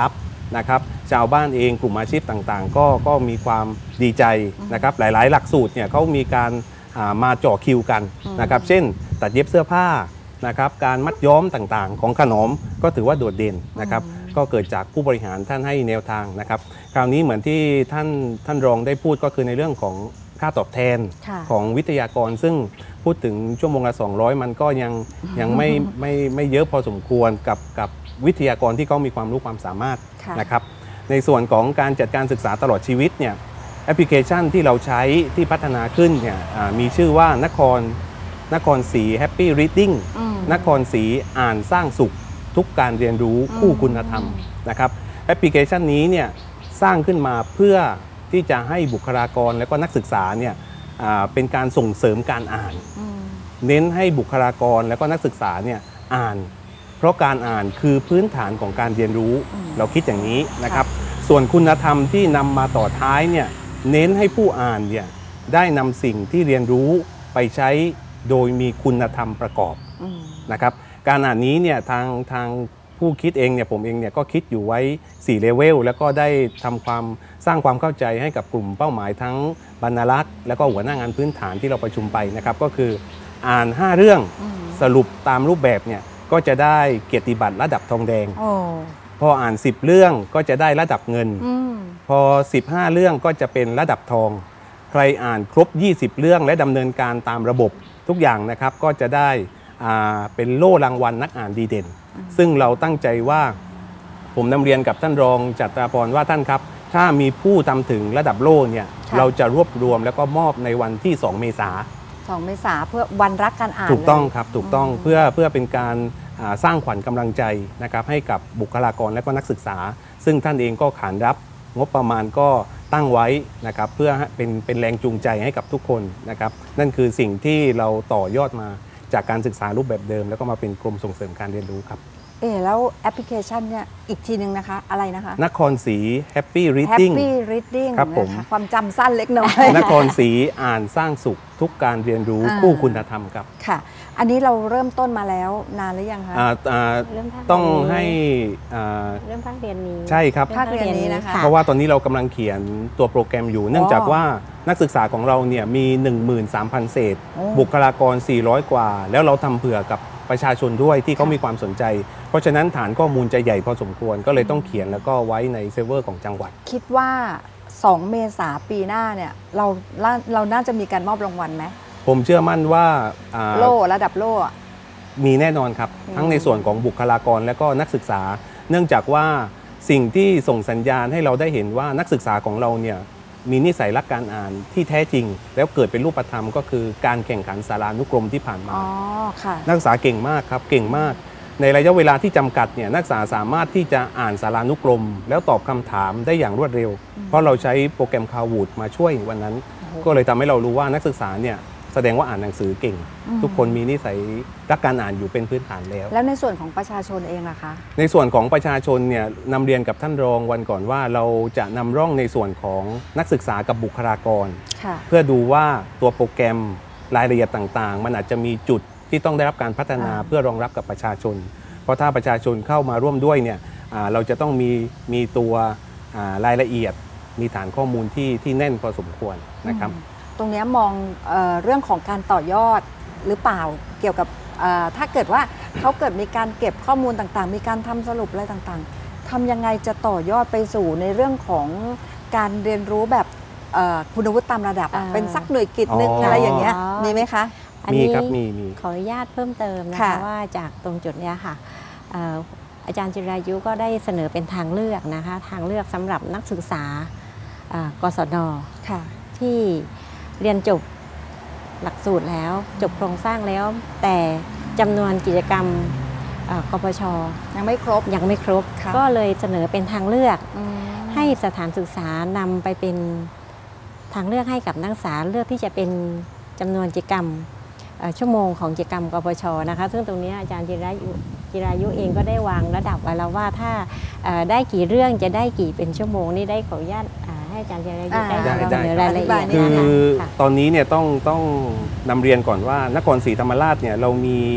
นะครับชาวบ้านเองกลุ่มอาชีพต่างๆ ก็ก็มีความดีใจนะครับหลายๆ หลักสูตรเนี่ยเขามีการมาจ่อคิวกันนะครับเช่นตัดเย็บเสื้อผ้านะครับการมัดย้อมต่างๆของขนมก็ถือว่าโดดเด่นนะครับก็เกิดจากผู้บริหารท่านให้แนวทางนะครับคราวนี้เหมือนที่ท่านท่านรองได้พูดก็คือในเรื่องของค่าตอบแทนของวิทยากรซึ่งพูดถึงชั่วโมงละสองร้อยมันก็ยังยังไม่ไม่ไม่เยอะพอสมควรกับกับวิทยากรที่เขามีความรู้ความสามารถนะครับในส่วนของการจัดการศึกษาตลอดชีวิตเนี่ยแอปพลิเคชันที่เราใช้ที่พัฒนาขึ้นเนี่ยมีชื่อว่านครนครศรี Happy Reading นครศรีอ่านสร้างสุขทุกการเรียนรู้คู่คุณธรรมนะครับแอปพลิเคชันนี้เนี่ยสร้างขึ้นมาเพื่อที่จะให้บุคลากรและก็นักศึกษาเนี่ยเป็นการส่งเสริมการอ่านเน้นให้บุคลากรและก็นักศึกษาเนี่ยอ่านเพราะการอ่านคือพื้นฐานของการเรียนรู้เราคิดอย่างนี้นะครับส่วนคุณธรรมที่นำมาต่อท้ายเนี่ยเน้นให้ผู้อ่านเนี่ยได้นำสิ่งที่เรียนรู้ไปใช้โดยมีคุณธรรมประกอบนะครับการอ่านนี้เนี่ยทางทางผู้คิดเองเนี่ยผมเองเนี่ยก็คิดอยู่ไว้สี่เลเวลแล้วก็ได้ทำความสร้างความเข้าใจให้กับกลุ่มเป้าหมายทั้งบรรณารักษ์และก็หัวหน้างานพื้นฐานที่เราประชุมไปนะครับก็คืออ่านห้าเรื่องสรุปตามรูปแบบเนี่ยก็จะได้เกียรติบัตรระดับทองแดงพออ่านสิบเรื่องก็จะได้ระดับเงินพอสิบห้าเรื่องก็จะเป็นระดับทองใครอ่านครบยี่สิบเรื่องและดำเนินการตามระบบทุกอย่างนะครับก็จะได้เป็นโล่รางวัลนักอ่านดีเด่นซึ่งเราตั้งใจว่าผมนำเรียนกับท่านรองจัตราพรว่าท่านครับถ้ามีผู้ทำถึงระดับโล่เนี่ยเราจะรวบรวมแล้วก็มอบในวันที่สองเมษาสองเมษาเพื่อวันรักการอ่านถูกต้องครับถูกต้องเพื่อเพื่อเป็นการสร้างขวัญกำลังใจนะครับให้กับบุคลากรและก็นักศึกษาซึ่งท่านเองก็ขานรับงบประมาณก็ตั้งไว้นะครับเพื่อเป็นเป็นแรงจูงใจให้กับทุกคนนะครับนั่นคือสิ่งที่เราต่อยอดมาจากการศึกษารูปแบบเดิมแล้วก็มาเป็นกรมส่งเสริมการเรียนรู้ครับเออแล้วแอปพลิเคชันเนี่ยอีกทีหนึ่งนะคะอะไรนะคะนครศรี Happy Reading Happy Reading ครับผมความจำสั้นเล็กน้อยนครศรีอ่านสร้างสุขทุกการเรียนรู้คู่คุณธรรมครับค่ะอันนี้เราเริ่มต้นมาแล้วนานหรือยังคะต้องให้เริ่มภาคเรียนนี้ใช่ครับภาคเรียนนี้นะคะเพราะว่าตอนนี้เรากำลังเขียนตัวโปรแกรมอยู่เนื่องจากว่านักศึกษาของเราเนี่ยมี หนึ่งหมื่นสามพัน เศษบุคลากรสี่ร้อยกว่าแล้วเราทำเผื่อกับประชาชนด้วยที่เขามีความสนใจเพราะฉะนั้นฐานข้อมูลจะใหญ่พอสมควรก็เลยต้องเขียนแล้วก็ไว้ในเซิร์ฟเวอร์ของจังหวัดคิดว่าสองเมษายนปีหน้าเนี่ยเราเราน่าจะมีการมอบรางวัลไหมผมเชื่อมั่นว่าโล่ระดับโล่มีแน่นอนครับทั้งในส่วนของบุคลากรและก็นักศึกษาเนื่องจากว่าสิ่งที่ส่งสัญญาณให้เราได้เห็นว่านักศึกษาของเราเนี่ยมีนิสัยรักการอ่านที่แท้จริงแล้วเกิดเป็นรูปธรรมก็คือการแข่งขันสารานุกรมที่ผ่านมานักศึกษาเก่งมากครับเก่งมากในระยะเวลาที่จำกัดเนี่ยนักศึกษาสามารถที่จะอ่านสารานุกรมแล้วตอบคำถามได้อย่างรวดเร็วเพราะเราใช้โปรแกรมคาวูดมาช่วยวันนั้นก็เลยทำให้เรารู้ว่านักศึกษาเนี่ยแสดงว่าอ่านหนังสือเก่งทุกคนมีนิสัยรักการอ่านอยู่เป็นพื้นฐานแล้วแล้วในส่วนของประชาชนเองล่ะคะในส่วนของประชาชนเนี่ยนำเรียนกับท่านรองวันก่อนว่าเราจะนำร่องในส่วนของนักศึกษากับบุคลากรเพื่อดูว่าตัวโปรแกรมรายละเอียดต่างๆมันอาจจะมีจุดที่ต้องได้รับการพัฒนาเพื่อรองรับกับประชาชนเพราะถ้าประชาชนเข้ามาร่วมด้วยเนี่ยเราจะต้องมีมีตัวรายละเอียดมีฐานข้อมูลที่ที่แน่นพอสมควรนะครับตรงนี้มองเอ่อเรื่องของการต่อยอดหรือเปล่าเกี่ยวกับถ้าเกิดว่าเขาเกิดมีการเก็บข้อมูลต่างๆมีการทำสรุปอะไรต่างๆทำยังไงจะต่อยอดไปสู่ในเรื่องของการเรียนรู้แบบคุณวุฒิตามระดับเป็นสักหน่วยกิจนึงอะไรอย่างเงี้ยมีไหมคะมีครับมีมีขออนุญาตเพิ่มเติมนะคะว่าจากตรงจุดนี้ค่ะอาจารย์จิรายุก็ได้เสนอเป็นทางเลือกนะคะทางเลือกสำหรับนักศึกษากศน.ที่เรียนจบหลักสูตรแล้วจบโครงสร้างแล้วแต่จำนวนกิจกรรมกปช. ยังไม่ครบยังไม่ครบก็เลยเสนอเป็นทางเลือกให้สถานศึกษานำไปเป็นทางเลือกให้กับนักศึกษาเลือกที่จะเป็นจำนวนกิจกรรมชั่วโมงของกิจกรรมกปช.นะคะซึ่งตรงนี้อาจารย์จิรายุจิรายุเองก็ได้วางระดับไว้แล้วว่าถ้าได้กี่เรื่องจะได้กี่เป็นชั่วโมงนี่ได้ขออนุญาตให้อาจารย์จิรายุได้เสนอรายละเอียดคือตอนนี้เนี่ยต้องต้องนำเรียนก่อนว่านครศรีธรรมราชเนี่ยเรามี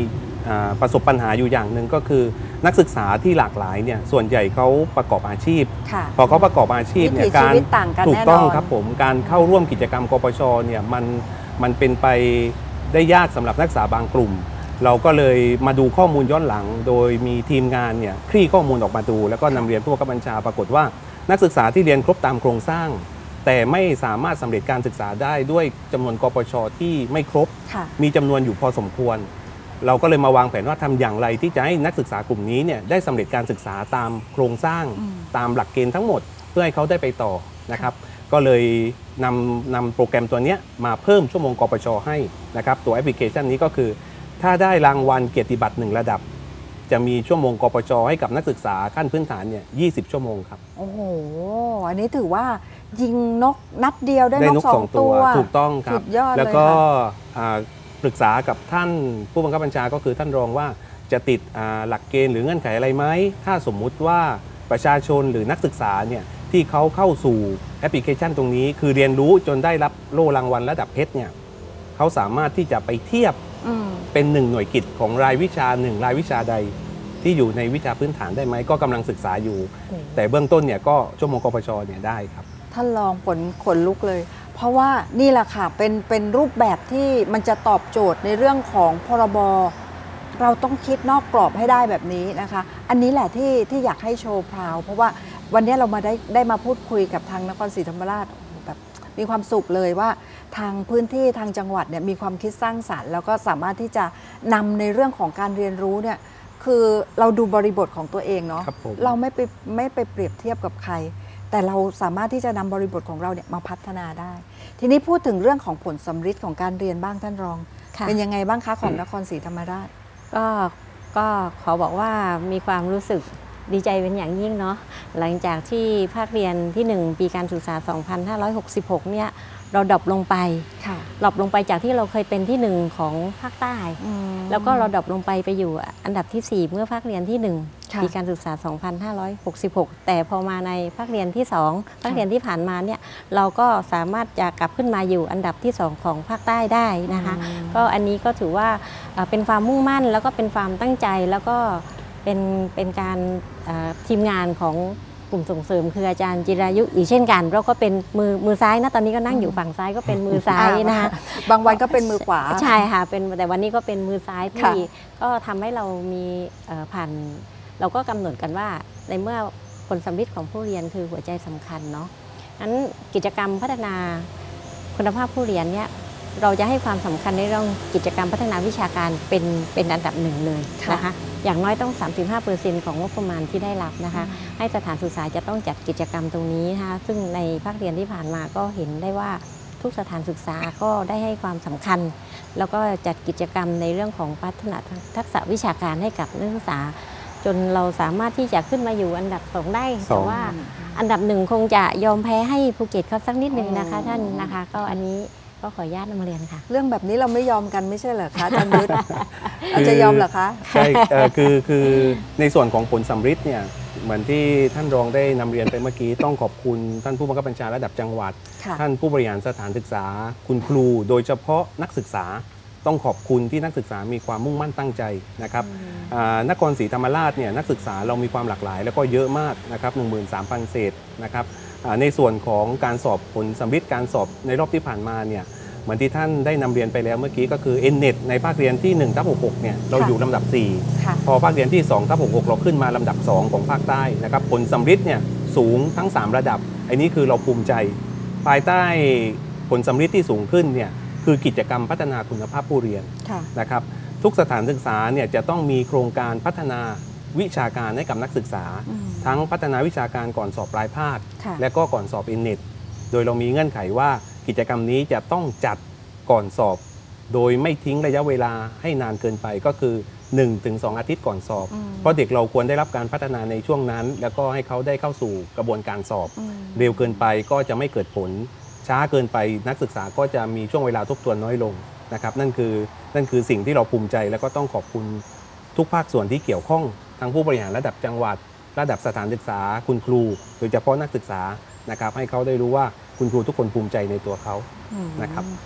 ประสบปัญหาอยู่อย่างหนึ่งก็คือนักศึกษาที่หลากหลายเนี่ยส่วนใหญ่เขาประกอบอาชีพพอเขาประกอบอาชีพเนี่ยการถูกต้องครับผมการเข้าร่วมกิจกรรมกปชเนี่ยมันมันเป็นไปได้ยากสำหรับนักศึกษาบางกลุ่มเราก็เลยมาดูข้อมูลย้อนหลังโดยมีทีมงานเนี่ยคลี่ข้อมูลออกมาดูแล้วก็นำเรียนผู้บังคับบัญชาปรากฏว่านักศึกษาที่เรียนครบตามโครงสร้างแต่ไม่สามารถสำเร็จการศึกษาได้ด้วยจำนวนกปชที่ไม่ครบมีจำนวนอยู่พอสมควรเราก็เลยมาวางแผนว่าทำอย่างไรที่จะให้นักศึกษากลุ่มนี้เนี่ยได้สำเร็จการศึกษาตามโครงสร้างตามหลักเกณฑ์ทั้งหมดเพื่อให้เขาได้ไปต่อนะครับก็เลยนำนำโปรแกรมตัวนี้มาเพิ่มชั่วโมงกปชให้นะครับตัวแอปพลิเคชันนี้ก็คือถ้าได้รางวัลเกียรติบัตรหนึ่งระดับจะมีชั่วโมงกปชให้กับนักศึกษาขั้นพื้นฐานเนี่ยยี่สิบชั่วโมงครับโอ้โหอันนี้ถือว่ายิงนกนัดเดียวได้นกสองตัวถูกต้องครับแล้วก็ปรึกษากับท่านผู้บังคับบัญชาก็คือท่านรองว่าจะติดหลักเกณฑ์หรือเงื่อนไขอะไรไหมถ้าสมมุติว่าประชาชนหรือนักศึกษาเนี่ยที่เขาเข้าสู่แอปพลิเคชันตรงนี้คือเรียนรู้จนได้รับโล่รางวัลระดับเพชรเนี่ยเขาสามารถที่จะไปเทียบเป็นหนึ่งหน่วยกิตของรายวิชาหนึ่งรายวิชาใดที่อยู่ในวิชาพื้นฐานได้ไหมก็กำลังศึกษาอยู่แต่เบื้องต้นเนี่ยก็ชั่วโมงกปชเนี่ยได้ครับท่านรองผลขนลุกเลยเพราะว่านี่แหละค่ะเป็นเป็นรูปแบบที่มันจะตอบโจทย์ในเรื่องของพรบเราต้องคิดนอกกรอบให้ได้แบบนี้นะคะอันนี้แหละที่ที่อยากให้โชว์พราวเพราะว่าวันนี้เรามาได้ได้มาพูดคุยกับทางนครศรีธรรมราชแบบมีความสุขเลยว่าทางพื้นที่ทางจังหวัดเนี่ยมีความคิดสร้างสรรค์แล้วก็สามารถที่จะนำในเรื่องของการเรียนรู้เนี่ยคือเราดูบริบทของตัวเองเนาะเราไม่ไปไม่ไปเปรียบเทียบกับใครแต่เราสามารถที่จะนำบริบทของเราเนี่ยมาพัฒนาได้ทีนี้พูดถึงเรื่องของผลสำฤทธิ์ของการเรียนบ้างท่านรองเป็นยังไงบ้างคะของนครศรีธรรมราชก็ก็ขอบอกว่ามีความรู้สึกดีใจเป็นอย่างยิ่งเนาะหลังจากที่ภาคเรียนที่หนึ่งปีการศึกษาสองพันห้าร้อยหกสิบหกเนี่ยเราดรอปลงไปดรอปลงไปจากที่เราเคยเป็นที่หนึ่งของภาคใต้แล้วก็เราดรอปลงไปไปอยู่อันดับที่สี่เมื่อภาคเรียนที่หนึ่งปีการศึกษาสองพันห้าร้อยหกสิบหกแต่พอมาในภาคเรียนที่สองภาคเรียนที่ผ่านมาเนี่ยเราก็สามารถจะกลับขึ้นมาอยู่อันดับที่สองของภาคใต้ได้นะคะก็อันนี้ก็ถือว่าเป็นความมุ่งมั่นแล้วก็เป็นความตั้งใจแล้วก็เป็นเป็นการทีมงานของกลุ่มส่งเสริมคืออาจารย์จิรายุอีกเช่นกันเราก็เป็นมือมือซ้ายนะตอนนี้ก็นั่งอยู่ฝั่งซ้ายก็เป็นมือซ้ายนะคะบางวันก็เป็นมือขวาใช่ค่ะเป็นแต่วันนี้ก็เป็นมือซ้ายที่ก็ทำให้เรามีผ่านเราก็กำหนดกันว่าในเมื่อผลสำฤทธิ์ของผู้เรียนคือหัวใจสำคัญเนาะนั้นกิจกรรมพัฒนาคุณภาพผู้เรียนเนี่ยเราจะให้ความสำคัญในเรื่องกิจกรรมพัฒนาวิชาการเป็นเป็นอันดับหนึ่งเลยนะคะอย่างน้อยต้อง สามสิบห้าเปอร์เซ็นต์ ของงบประมาณที่ได้รับนะคะให้สถานศึกษาจะต้องจัดกิจกรรมตรงนี้นะคะซึ่งในภาคเรียนที่ผ่านมาก็เห็นได้ว่าทุกสถานศึกษาก็ได้ให้ความสำคัญแล้วก็จัดกิจกรรมในเรื่องของพัฒนาทักษะวิชาการให้กับนักศึกษาจนเราสามารถที่จะขึ้นมาอยู่อันดับสองได้แต่ว่าอันดับหนึ่งคงจะยอมแพ้ให้ภูเก็ตเขาสักนิดนึงนะคะท่านนะคะก็อันนี้ก็ขออนุญาตนำเรียนค่ะเรื่องแบบนี้เราไม่ยอมกันไม่ใช่เหรอคะท่านยุทธเราจะยอมเหรอคะใช่คือคือในส่วนของผลสำฤทธิ์เนี่ยเหมือนที่ท่านรองได้นำเรียนไปเมื่อกี้ต้องขอบคุณท่านผู้บังคับบัญชาระดับจังหวัดท่านผู้บริหารสถานศึกษาคุณครูโดยเฉพาะนักศึกษาต้องขอบคุณที่นักศึกษามีความมุ่งมั่นตั้งใจนะครับนครศรีธรรมราชเนี่ยนักศึกษาเรามีความหลากหลายแล้วก็เยอะมากนะครับ หนึ่งหมื่นสามพัน เศษนะครับในส่วนของการสอบผลสำฤทธิ์การสอบในรอบที่ผ่านมาเนี่ยเหมือนที่ท่านได้นำเรียนไปแล้วเมื่อกี้ก็คือ เอ็น เน็ต ในภาคเรียนที่หนึ่งทับหกสิบหกเนี่ยเราอยู่ลำดับสี่พอภาคเรียนที่สองทับหกสิบหกเราขึ้นมาลำดับสองของภาคใต้นะครับผลสำฤทธิ์เนี่ยสูงทั้งสามระดับอันนี้คือเราภูมิใจภายใต้ผลสำฤทธิ์ที่สูงขึ้นเนี่ยคือกิจกรรมพัฒนาคุณภาพผู้เรียนนะครับทุกสถานศึกษาเนี่ยจะต้องมีโครงการพัฒนาวิชาการให้กับนักศึกษาทั้งพัฒนาวิชาการก่อนสอบปลายภาคและก็ก่อนสอบ เอ็น เน็ต โดยเรามีเงื่อนไขว่ากิจกรรมนี้จะต้องจัดก่อนสอบโดยไม่ทิ้งระยะเวลาให้นานเกินไปก็คือ หนึ่งถึงสอง อาทิตย์ก่อนสอบเพราะเด็กเราควรได้รับการพัฒนาในช่วงนั้นแล้วก็ให้เขาได้เข้าสู่กระบวนการสอบเร็วเกินไปก็จะไม่เกิดผลช้าเกินไปนักศึกษาก็จะมีช่วงเวลาทบทวนน้อยลงนะครับนั่นคือนั่นคือสิ่งที่เราภูมิใจแล้วก็ต้องขอบคุณทุกภาคส่วนที่เกี่ยวข้องทั้งผู้บริหารระดับจังหวัดระดับสถานศึกษาคุณครูโดยเฉพาะนักศึกษานะครับให้เขาได้รู้ว่าคุณครูทุกคนภูมิใจในตัวเขานะครับ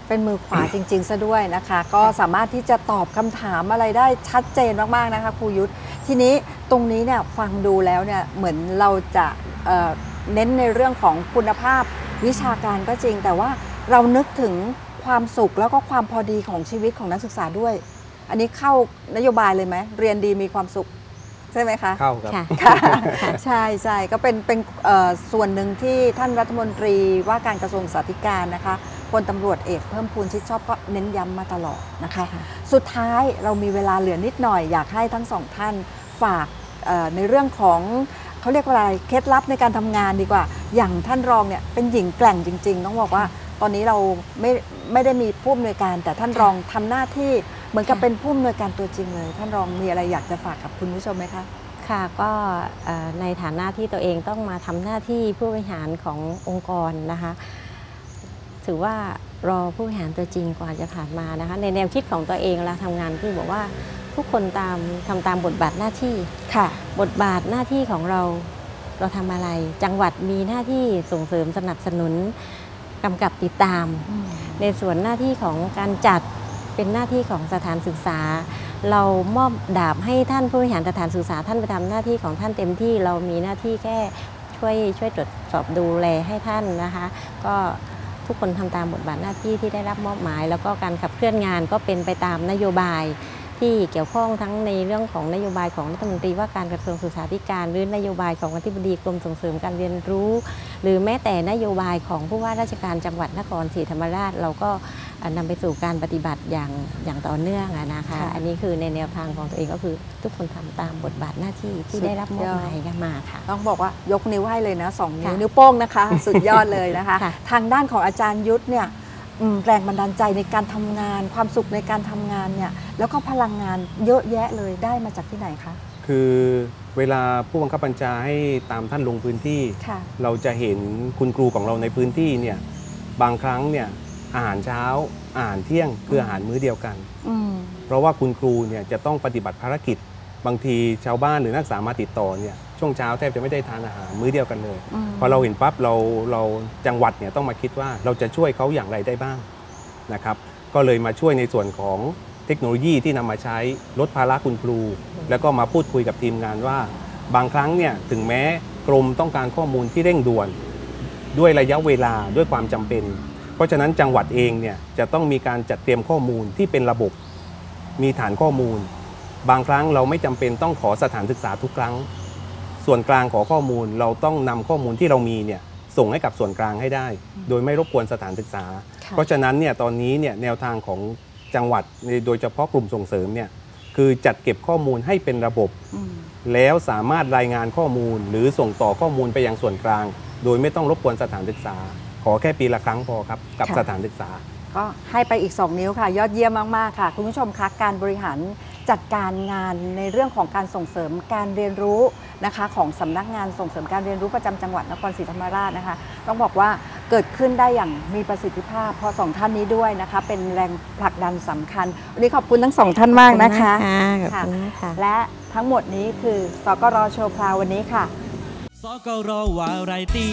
เป็นมือขวาจริงๆซะด้วยนะคะ ก็สามารถที่จะตอบคำถามอะไรได้ชัดเจนมากๆนะคะครูยุทธทีนี้ตรงนี้เนี่ยฟังดูแล้วเนี่ยเหมือนเราจะเอ่อเน้นในเรื่องของคุณภาพวิชาการก็จริง แต่ว่าเรานึกถึงความสุขแล้วก็ความพอดีของชีวิตของนักศึกษาด้วย อันนี้เข้านโยบายเลยไหมเรียนดีมีความสุขใช่ไหมคะเข้าครับค่ะใช่ใช่ก็เป็นเป็นส่วนหนึ่งที่ท่านรัฐมนตรีว่าการกระทรวงศึกษาธิการนะคะพลตำรวจเอกเพิ่มพูนชิดชอบก็เน้นย้ำมาตลอดนะคะสุดท้ายเรามีเวลาเหลือนิดหน่อยอยากให้ทั้งสองท่านฝากในเรื่องของเขาเรียกว่าอะไรเคล็ดลับในการทำงานดีกว่าอย่างท่านรองเนี่ยเป็นหญิงแกร่งจริงๆต้องบอกว่าตอนนี้เราไม่ไม่ได้มีผู้อำนวยการแต่ท่านรองทำหน้าที่เหมือนกับเป็นผู้อำนวยการตัวจริงเลยท่านรองมีอะไรอยากจะฝากกับคุณผู้ชมไหมคะค่ะก็ในฐานะที่ตัวเองต้องมาทำหน้าที่ผู้บริหารขององค์กรนะคะถือว่ารอผู้บริหารตัวจริงกว่าจะผ่านมานะคะในแนวคิดของตัวเองเราทำงานคือบอกว่าทุกคนตามทำตามบทบาทหน้าที่ค่ะบทบาทหน้าที่ของเราเราทำอะไรจังหวัดมีหน้าที่ส่งเสริมสนับสนุนกำกับติดตามในส่วนหน้าที่ของการจัดเป็นหน้าที่ของสถานศึกษาเรามอบดาบให้ท่านผู้บริหารสถานศึกษาท่านไปทำหน้าที่ของท่านเต็มที่เรามีหน้าที่แค่ช่วยช่วยตรวจสอบดูแลให้ท่านนะคะก็ทุกคนทำตามบทบาทหน้าที่ที่ได้รับมอบหมายแล้วก็การขับเคลื่อนงานก็เป็นไปตามนโยบายที่เกี่ยวข้องทั้งในเรื่องของนโยบายของรัฐมนตรีว่าการกระทรวงศึกษาธิการหรือนโยบายของอธิบดีกรมส่งเสริมการเรียนรู้หรือแม้แต่นโยบายของผู้ว่าราชการจังหวัดนครศรีธรรมราชเราก็นำไปสู่การปฏิบัติอย่างอย่างต่อเนื่องนะคะอันนี้คือในแนวทางของตัวเองก็คือทุกคนทำตามบทบาทหน้าที่ที่ได้รับมอบหมายกันมาค่ะต้องบอกว่ายกนิ้วให้เลยนะสองนิ้วนิ้วโป้งนะคะสุดยอดเลยนะคะทางด้านของอาจารย์ยุทธเนี่ยแรงบันดาลใจในการทำงานความสุขในการทำงานเนี่ยแล้วก็พลังงานเยอะแยะเลยได้มาจากที่ไหนคะคือเวลาผู้บังคับบัญชาให้ตามท่านลงพื้นที่เราจะเห็นคุณครูของเราในพื้นที่เนี่ยบางครั้งเนี่ยอาหารเช้าอาหารเที่ยงคืออาหารมื้อเดียวกันเพราะว่าคุณครูเนี่ยจะต้องปฏิบัติภารกิจบางทีชาวบ้านหรือนักศึกษามาติดต่อเนี่ยช่วงเช้าแทบจะไม่ได้ทานอาหารมื้อเดียวกันเลยพอเราเห็นปั๊บเราเราจังหวัดเนี่ยต้องมาคิดว่าเราจะช่วยเขาอย่างไรได้บ้างนะครับก็เลยมาช่วยในส่วนของเทคโนโลยีที่นำมาใช้ลดภาระคุณครูแล้วก็มาพูดคุยกับทีมงานว่าบางครั้งเนี่ยถึงแม้กรมต้องการข้อมูลที่เร่งด่วนด้วยระยะเวลาด้วยความจำเป็นเพราะฉะนั้นจังหวัดเองเนี่ยจะต้องมีการจัดเตรียมข้อมูลที่เป็นระบบมีฐานข้อมูลบางครั้งเราไม่จำเป็นต้องขอสถานศึกษาทุกครั้งส่วนกลางขอข้อมูลเราต้องนำข้อมูลที่เรามีเนี่ยส่งให้กับส่วนกลางให้ได้โดยไม่รบกวนสถานศึกษาเพราะฉะนั้นเนี่ยตอนนี้เนี่ยแนวทางของจังหวัดโดยเฉพาะกลุ่มส่งเสริมเนี่ยคือจัดเก็บข้อมูลให้เป็นระบบแล้วสามารถรายงานข้อมูลหรือส่งต่อข้อมูลไปยังส่วนกลางโดยไม่ต้องรบกวนสถานศึกษาขอแค่ปีละครั้งพอครับกับสถานศึกษาก็ให้ไปอีกสองนิ้วค่ะยอดเยี่ยมมากๆค่ะคุณผู้ชมคะการบริหารจัดการงานในเรื่องของการส่งเสริมการเรียนรู้นะคะของสำนักงานส่งเสริมการเรียนรู้ประจำจังหวัดนครศรีธรรมราชนะคะต้องบอกว่าเกิดขึ้นได้อย่างมีประสิทธิภาพเพราะสองท่านนี้ด้วยนะคะเป็นแรงผลักดันสำคัญวันนี้ขอบคุณทั้งสองท่านมากนะคะค่ะและทั้งหมดนี้คือสกร.โชว์พราววันนี้ค่ะสกร.วาไรตี้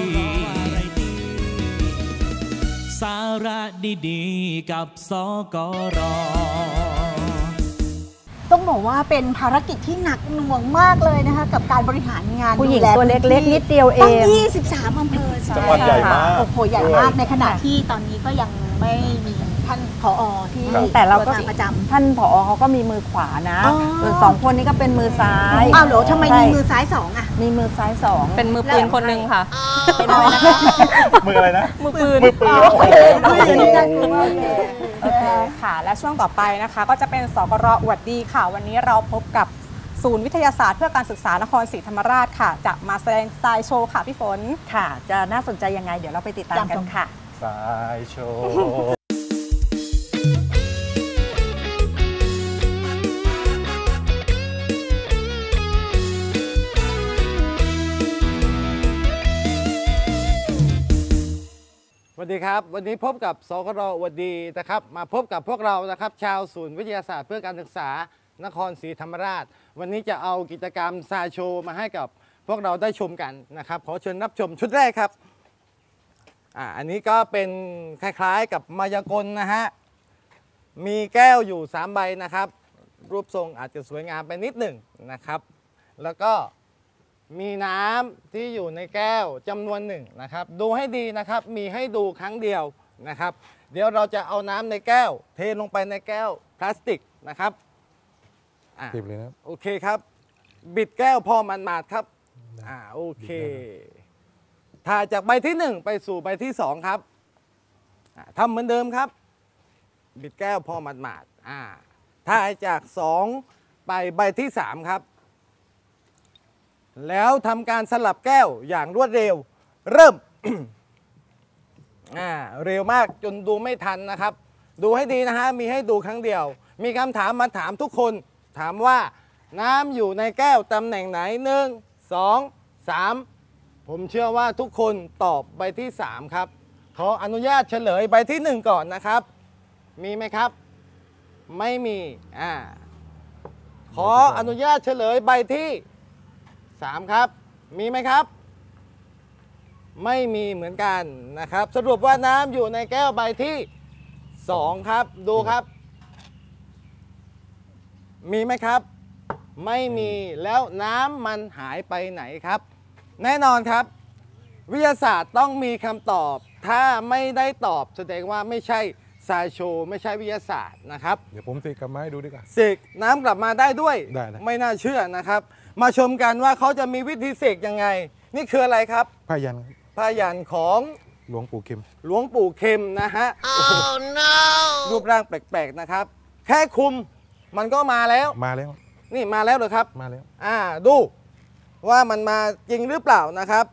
สาระดีๆกับสกร. ต้องบอกว่าเป็นภารกิจที่หนักหน่วงมากเลยนะคะกับการบริหารงานผู้หญิงตัวเล็กๆนิดเดียวเองตั้งยี่สิบสามอำเภอจังหวัดใหญ่มากโอ้โหใหญ่มากในขณะที่ตอนนี้ก็ยังไม่มีท่านผอ.ที่แต่เราก็ประจำท่านผอ.เขาก็มีมือขวานะส่วนสองคนนี้ก็เป็นมือซ้ายอ้าวเหรอทำไมมีมือซ้ายสองอ่ะมีมือซ้ายสองเป็นมือปืนคนหนึ่งค่ะเป็นอะไรนะมืออะไรนะมือปืนมือปืนโอเคค่ะและช่วงต่อไปนะคะก็จะเป็นสกร.อวดดีค่ะวันนี้เราพบกับศูนย์วิทยาศาสตร์เพื่อการศึกษานครศรีธรรมราชค่ะจะมาแสดงสายโชว์ค่ะพี่ฝนค่ะจะน่าสนใจยังไงเดี๋ยวเราไปติดตามกันค่ะสายโชว์สวัสดีครับวันนี้พบกับสกร.อวดดีนะครับมาพบกับพวกเรานะครับชาวศูนย์วิทยาศาสตร์เพื่อการศึกษานครศรีธรรมราชวันนี้จะเอากิจกรรมสายโชว์มาให้กับพวกเราได้ชมกันนะครับขอเชิญรับชมชุดแรกครับอ่าอันนี้ก็เป็นคล้ายๆกับมายากลนะฮะมีแก้วอยู่สามใบนะครับรูปทรงอาจจะสวยงามไปนิดหนึ่งนะครับแล้วก็มีน้ำที่อยู่ในแก้วจำนวนหนึ่งนะครับดูให้ดีนะครับมีให้ดูครั้งเดียวนะครับเดี๋ยวเราจะเอาน้ำในแก้วเทลงไปในแก้วพลาสติกนะครับอ่าโอเคครับบิดแก้วพอมันมาดครับอ่าโอเคถ่ายจากใบที่หนึ่งไปสู่ใบที่สองครับทำเหมือนเดิมครับบิดแก้วพอมันมาดอ่าถ่ายจากสองไปใบที่สามครับแล้วทำการสลับแก้วอย่างรวดเร็วเริ่ม อ่าเร็วมากจนดูไม่ทันนะครับดูให้ดีนะฮะมีให้ดูครั้งเดียวมีคำถามมาถามทุกคนถามว่าน้ำอยู่ในแก้วตำแหน่งไหนหนึ่งสองสามผมเชื่อว่าทุกคนตอบใบที่สามครับขออนุญาตเฉลยใบที่หนึ่งก่อนนะครับมีไหมครับไม่มีอ่าขออนุญาตเฉลยใบที่สามครับมีไหมครับไม่มีเหมือนกันนะครับสรุปว่าน้ำอยู่ในแก้วใบที่สองครับดูครับมีไหมครับไม่มีแล้วน้ำมันหายไปไหนครับแน่นอนครับวิทยาศาสตร์ต้องมีคำตอบถ้าไม่ได้ตอบแสดงว่าไม่ใช่ไซโชไม่ใช่วิทยาศาสตร์นะครับเดี๋ยวผมเสกกลับมาให้ดูดีกว่าเสกน้ำกลับมาได้ด้วยได้ไม่น่าเชื่อนะครับมาชมกันว่าเขาจะมีวิธีเสกยังไงนี่คืออะไรครับผ้ายันผ้ายันของหลวงปู่เข็มหลวงปู่เข็มนะฮะ oh, no. รูปร่างแปลกๆนะครับแค่คุมมันก็มาแล้วมาแล้วนี่มาแล้วเหรอครับมาแล้วอ่าดูว่ามันมาจริงหรือเปล่านะครับ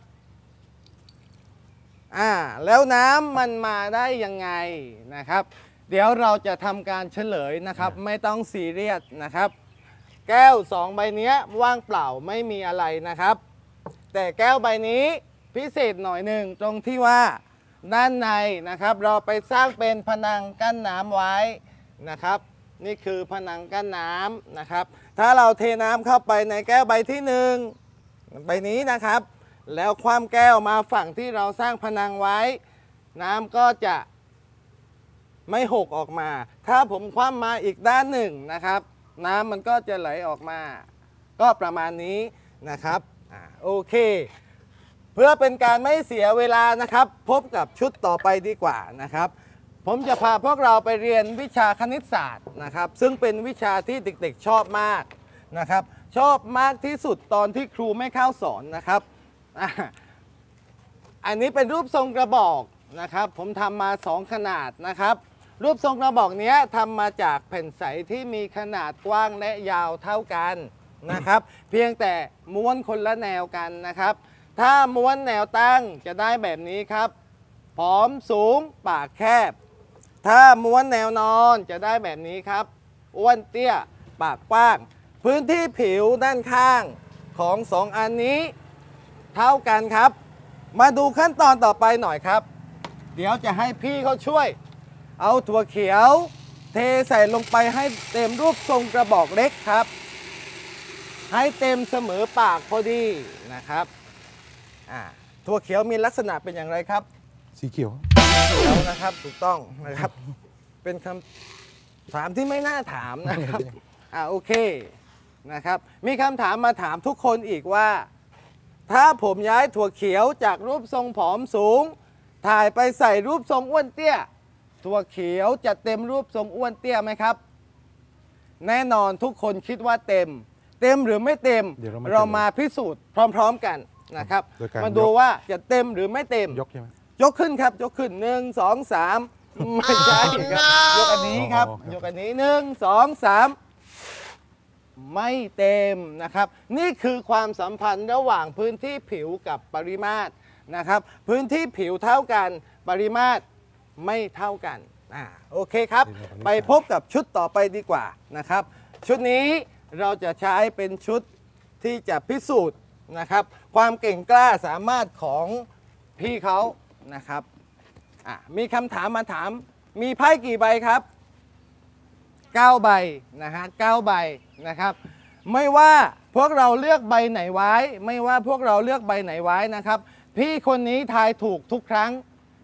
อ่าแล้วน้ำมันมาได้ยังไงนะครับเดี๋ยวเราจะทำการเฉลยนะครับไม่ต้องซีเรียสนะครับแก้วสองใบนี้ว่างเปล่าไม่มีอะไรนะครับแต่แก้วใบนี้พิเศษหน่อยหนึ่งตรงที่ว่าด้านในนะครับเราไปสร้างเป็นผนังกั้นน้ำไว้นะครับนี่คือผนังกั้นน้ำนะครับถ้าเราเทน้ำเข้าไปในแก้วใบที่หนึ่งใบนี้นะครับแล้วคว่ำแก้วมาฝั่งที่เราสร้างผนังไว้น้ำก็จะไม่หกออกมาถ้าผมคว่ำมาอีกด้านหนึ่งนะครับน้ำมันก็จะไหลออกมาก็ประมาณนี้นะครับอ่าโอเคเพื่อเป็นการไม่เสียเวลานะครับพบกับชุดต่อไปดีกว่านะครับผมจะพาพวกเราไปเรียนวิชาคณิตศาสตร์นะครับซึ่งเป็นวิชาที่เด็กๆชอบมากนะครับชอบมากที่สุดตอนที่ครูไม่เข้าสอนนะครับอ่าอันนี้เป็นรูปทรงกระบอกนะครับผมทำมาสองขนาดนะครับรูปทรงกระบอกนี้ทำมาจากแผ่นใสที่มีขนาดกว้างและยาวเท่ากันนะครับเพียงแต่ม้วนคนละแนวกันนะครับถ้าม้วนแนวตั้งจะได้แบบนี้ครับผอมสูงปากแคบถ้าม้วนแนวนอนจะได้แบบนี้ครับอ้วนเตี้ยปากกว้างพื้นที่ผิวด้านข้างของสองอันนี้เท่ากันครับมาดูขั้นตอนต่อไปหน่อยครับเดี๋ยวจะให้พี่เขาช่วยเอาถั่วเขียวเทใส่ลงไปให้เต็มรูปทรงกระบอกเล็กครับให้เต็มเสมอปากพอดีนะครับอ่าถั่วเขียวมีลักษณะเป็นอย่างไรครับสีเขียวเขียวนะครับถูกต้องนะครับเป็นคำถามที่ไม่น่าถามนะครับอ่าโอเคนะครับมีคำถามมาถามทุกคนอีกว่าถ้าผมย้ายถั่วเขียวจากรูปทรงผอมสูงถ่ายไปใส่รูปทรงอ้วนเตี้ยถั่วเขียวจะเต็มรูปทรงอ้วนเตี้ยไหมครับแน่นอนทุกคนคิดว่าเต็มเต็มหรือไม่เต็มเรามาพิสูจน์พร้อมๆกันนะครับมาดูว่าจะเต็มหรือไม่เต็มยกใช่ไหมยกขึ้นครับยกขึ้นหนึ่งสองสามไม่ใช่ครับยกอันนี้ครับยกอันนี้หนึ่งสองสามไม่เต็มนะครับนี่คือความสัมพันธ์ระหว่างพื้นที่ผิวกับปริมาตรนะครับพื้นที่ผิวเท่ากันปริมาตรไม่เท่ากันอ่าโอเคครับไปพบกับชุดต่อไปดีกว่านะครับชุดนี้เราจะใช้เป็นชุดที่จะพิสูจน์นะครับความเก่งกล้าสามารถของพี่เขานะครับอ่ะมีคำถามมาถามมีไพ่กี่ใบครับเก้าใบนะฮะเก้าใบนะครับไม่ว่าพวกเราเลือกใบไหนไว้ไม่ว่าพวกเราเลือกใบไหนไว้นะครับพี่คนนี้ทายถูกทุกครั้ง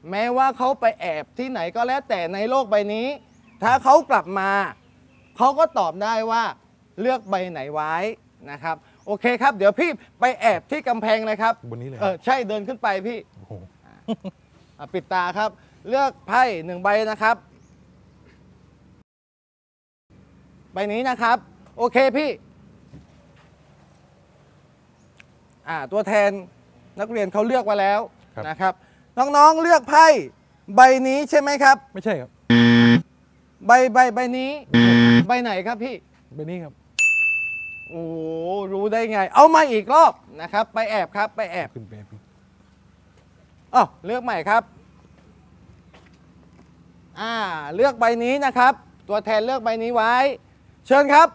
แม้ว่าเขาไปแอบที่ไหนก็แล้วแต่ในโลกใบนี้ ถ้าเขากลับมาเขาก็ตอบได้ว่าเลือกใบไหนไว้นะครับโอเคครับเดี๋ยวพี่ไปแอบที่กำแพงเลยครับบนนี้เลยเออใช่เดินขึ้นไปพี่ปิดตาครับเลือกไพ่หนึ่งใบนะครับใบนี้นะครับโอเคพี่อ่าตัวแทนนักเรียนเขาเลือกมาแล้วนะครับน้องๆเลือกไพ่ใบนี้ใช่ไหมครับไม่ใช่ครับใบใบใบนี้ใบไหนครับพี่ใบนี้ครับโอ้รู้ได้ไงเอามาอีกรอบนะครับไปแอบครับไปแอบขึ้นไปอ๋อเลือกใหม่ครับอ่าเลือกใบนี้นะครับตัวแทนเลือกใบนี้ไว้เชิญครับ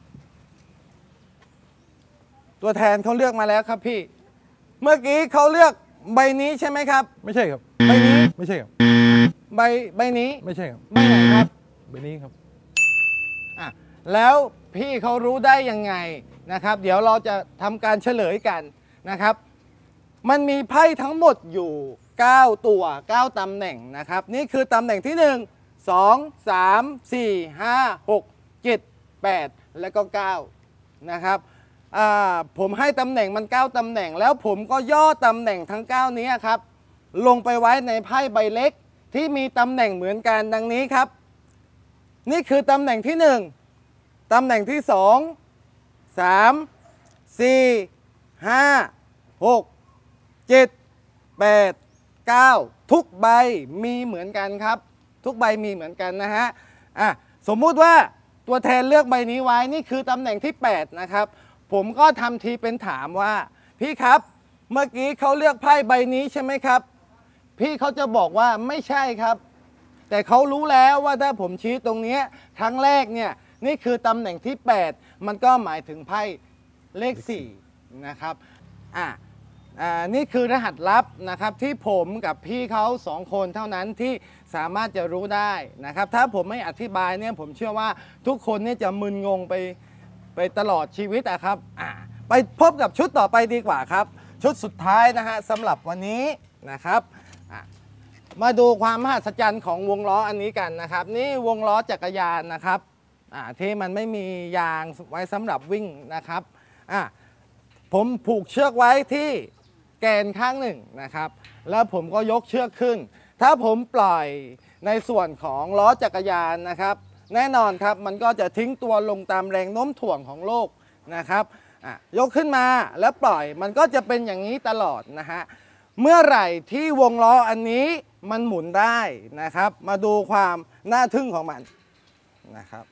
ตัวแทนเขาเลือกมาแล้วครับพี่เมื่อกี้เขาเลือกใบนี้ใช่ไหมครับไม่ใช่ครับใบนี้ไม่ใช่ครับใบใบนี้ไม่ใช่ครับใบไหนครับใบนี้ครับอ่ะแล้วพี่เขารู้ได้ยังไงนะครับเดี๋ยวเราจะทำการเฉลยกันนะครับมันมีไพ่ทั้งหมดอยู่เก้าตัวเก้าตำแหน่งนะครับนี่คือตำแหน่งที่หนึ่ง สอง สาม สี่ ห้า หก เจ็ด แปดและก็เก้านะครับผมให้ตำแหน่งมันเก้าตำแหน่งแล้วผมก็ย่อตำแหน่งทั้งเก้านี้ครับลงไปไว้ในไพ่ใบเล็กที่มีตำแหน่งเหมือนกันดังนี้ครับนี่คือตำแหน่งที่หนึ่งตำแหน่งที่สอง สาม สี่ ห้า หก เจ็ด แปด เก้าทุกใบมีเหมือนกันครับทุกใบมีเหมือนกันนะฮะอ่ะสมมุติว่าตัวแทนเลือกใบนี้ไว้นี่คือตำแหน่งที่แปดนะครับผมก็ทำทีเป็นถามว่าพี่ครับเมื่อกี้เขาเลือกไพ่ใบนี้ใช่ไหมครับพี่เขาจะบอกว่าไม่ใช่ครับแต่เขารู้แล้วว่าถ้าผมชี้ตรงนี้ครั้งแรกเนี่ยนี่คือตำแหน่งที่แปดมันก็หมายถึงไพ่เลขสี่นะครับอ่ะอ่านี่คือรหัสลับนะครับที่ผมกับพี่เขาสองคนเท่านั้นที่สามารถจะรู้ได้นะครับถ้าผมไม่อธิบายเนี่ยผมเชื่อว่าทุกคนเนี่ยจะมึนงงไปไปตลอดชีวิตอะครับอ่าไปพบกับชุดต่อไปดีกว่าครับชุดสุดท้ายนะฮะสำหรับวันนี้นะครับมาดูความมหัศจรรย์ของวงล้ออันนี้กันนะครับนี่วงล้อจักรยานนะครับที่มันไม่มียางไว้สำหรับวิ่งนะครับผมผูกเชือกไว้ที่แกนข้างหนึ่งนะครับแล้วผมก็ยกเชือกขึ้นถ้าผมปล่อยในส่วนของล้อจักรยานนะครับแน่นอนครับมันก็จะทิ้งตัวลงตามแรงโน้มถ่วงของโลกนะครับยกขึ้นมาแล้วปล่อยมันก็จะเป็นอย่างนี้ตลอดนะฮะเมื่อไหร่ที่วงล้ออันนี้มันหมุนได้นะครับมาดูความน่าทึ่งของมันนะครับ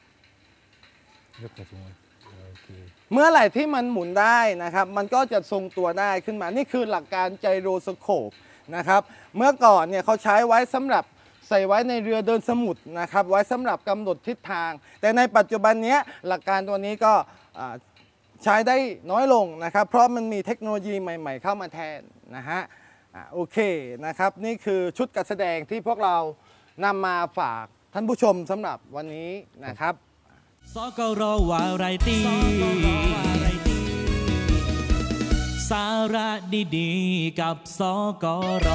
เมื่อไหร่ที่มันหมุนได้นะครับมันก็จะทรงตัวได้ขึ้นมานี่คือหลักการไจโรสโคปนะครับเมื่อก่อนเนี่ยเขาใช้ไว้สำหรับใส่ไว้ในเรือเดินสมุทรนะครับไว้สำหรับกำหนดทิศทางแต่ในปัจจุบันนี้หลักการตัวนี้ก็ใช้ได้น้อยลงนะครับเพราะมันมีเทคโนโลยีใหม่ๆเข้ามาแทนนะฮะโอเคนะครับนี่คือชุดการแสดงที่พวกเรานำมาฝากท่านผู้ชมสำหรับวันนี้นะครับสกรวาไรตี้สาระดีๆกับสกร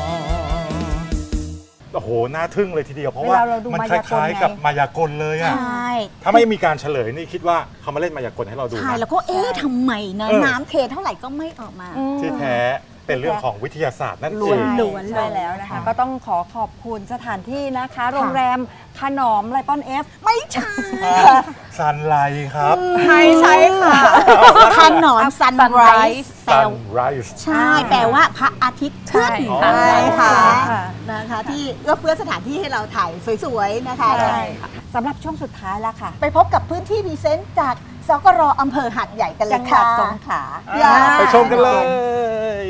โอ้โหน่าทึ่งเลยทีเดียวเพราะว่ามันคล้ายๆกับมายากลเลยอะถ้าไม่มีการเฉลยนี่คิดว่าเขามาเล่นมายากลให้เราดูใช่แล้วก็เอ๊ะทำไมนะน้ำเทเท่าไหร่ก็ไม่ออกมาที่แท้เป็นเรื่องของวิทยาศาสตร์นั่นเองล้วนๆใช่แล้วนะคะก็ต้องขอขอบคุณสถานที่นะคะโรงแรมขนอมไลปอนเอฟไม่ใช่ซันไลท์ครับไม่ใช่ค่ะขนอมซันไรส์ซันไรส์ใช่แปลว่าพระอาทิตย์ขึ้นใช่ค่ะนะคะที่เอื้อเฟื้อสถานที่ให้เราถ่ายสวยๆนะคะใช่สำหรับช่วงสุดท้ายแล้วค่ะไปพบกับพื้นที่พรีเซนต์จากสกรอำเภอหาดใหญ่กันเลยค่ะจังหวัดสงขลาไปชมกันเลย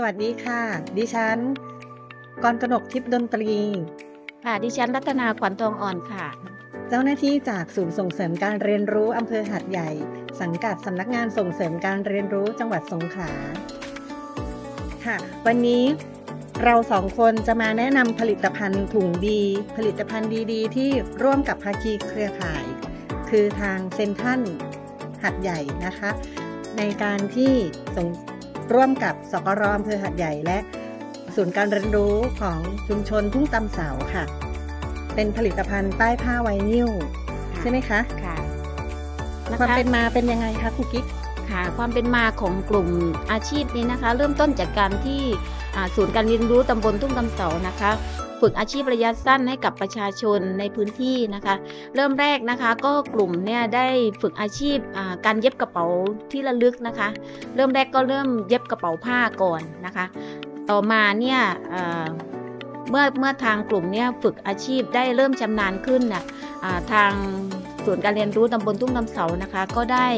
วัสดีค่ะดิฉันกรกนกทิพย์ดนตรีค่ะดิฉันรัตนาขวัญทองอ่อนค่ะเจ้าหน้าที่จากศูนย์ส่งเสริมการเรียนรู้อำเภอหาดใหญ่สังกัดสำนักงานส่งเสริมการเรียนรู้จังหวัดสงขลาค่ะวันนี้เราสองคนจะมาแนะนำผลิตภัณฑ์ถุงดีผลิตภัณฑ์ดีๆที่ร่วมกับภาคีเครือข่ายคือทางเซ็นทรัลหาดใหญ่นะคะในการที่ส่งร่วมกับสกร.อำเภอหาดใหญ่และศูนย์การเรียนรู้ของชุมชนทุ่งตำเสาค่ะเป็นผลิตภัณฑ์ป้ายผ้าไวนิลใช่ไหมคะค่ะความเป็นมาเป็นยังไงคะครูกิ๊กค่ะความเป็นมาของกลุ่มอาชีพนี้นะคะเริ่มต้นจากการที่ศูนย์การเรียนรู้ตำบลทุ่งตำเสานะคะฝึกอาชีพระยะสั้นให้กับประชาชนในพื้นที่นะคะเริ่มแรกนะคะก็กลุ่มเนี่ยได้ฝึกอาชีพการเย็บกระเป๋าที่ระลึกนะคะเริ่มแรกก็เริ่มเย็บกระเป๋าผ้าก่อนนะคะต่อมาเนี่ยเมื่อเมื่อทางกลุ่มเนี่ยฝึกอาชีพได้เริ่มชำนาญขึ้นน่ะทางศูนย์การเรียนรู้ตำบลทุ่งตำเสานะคะก็ได้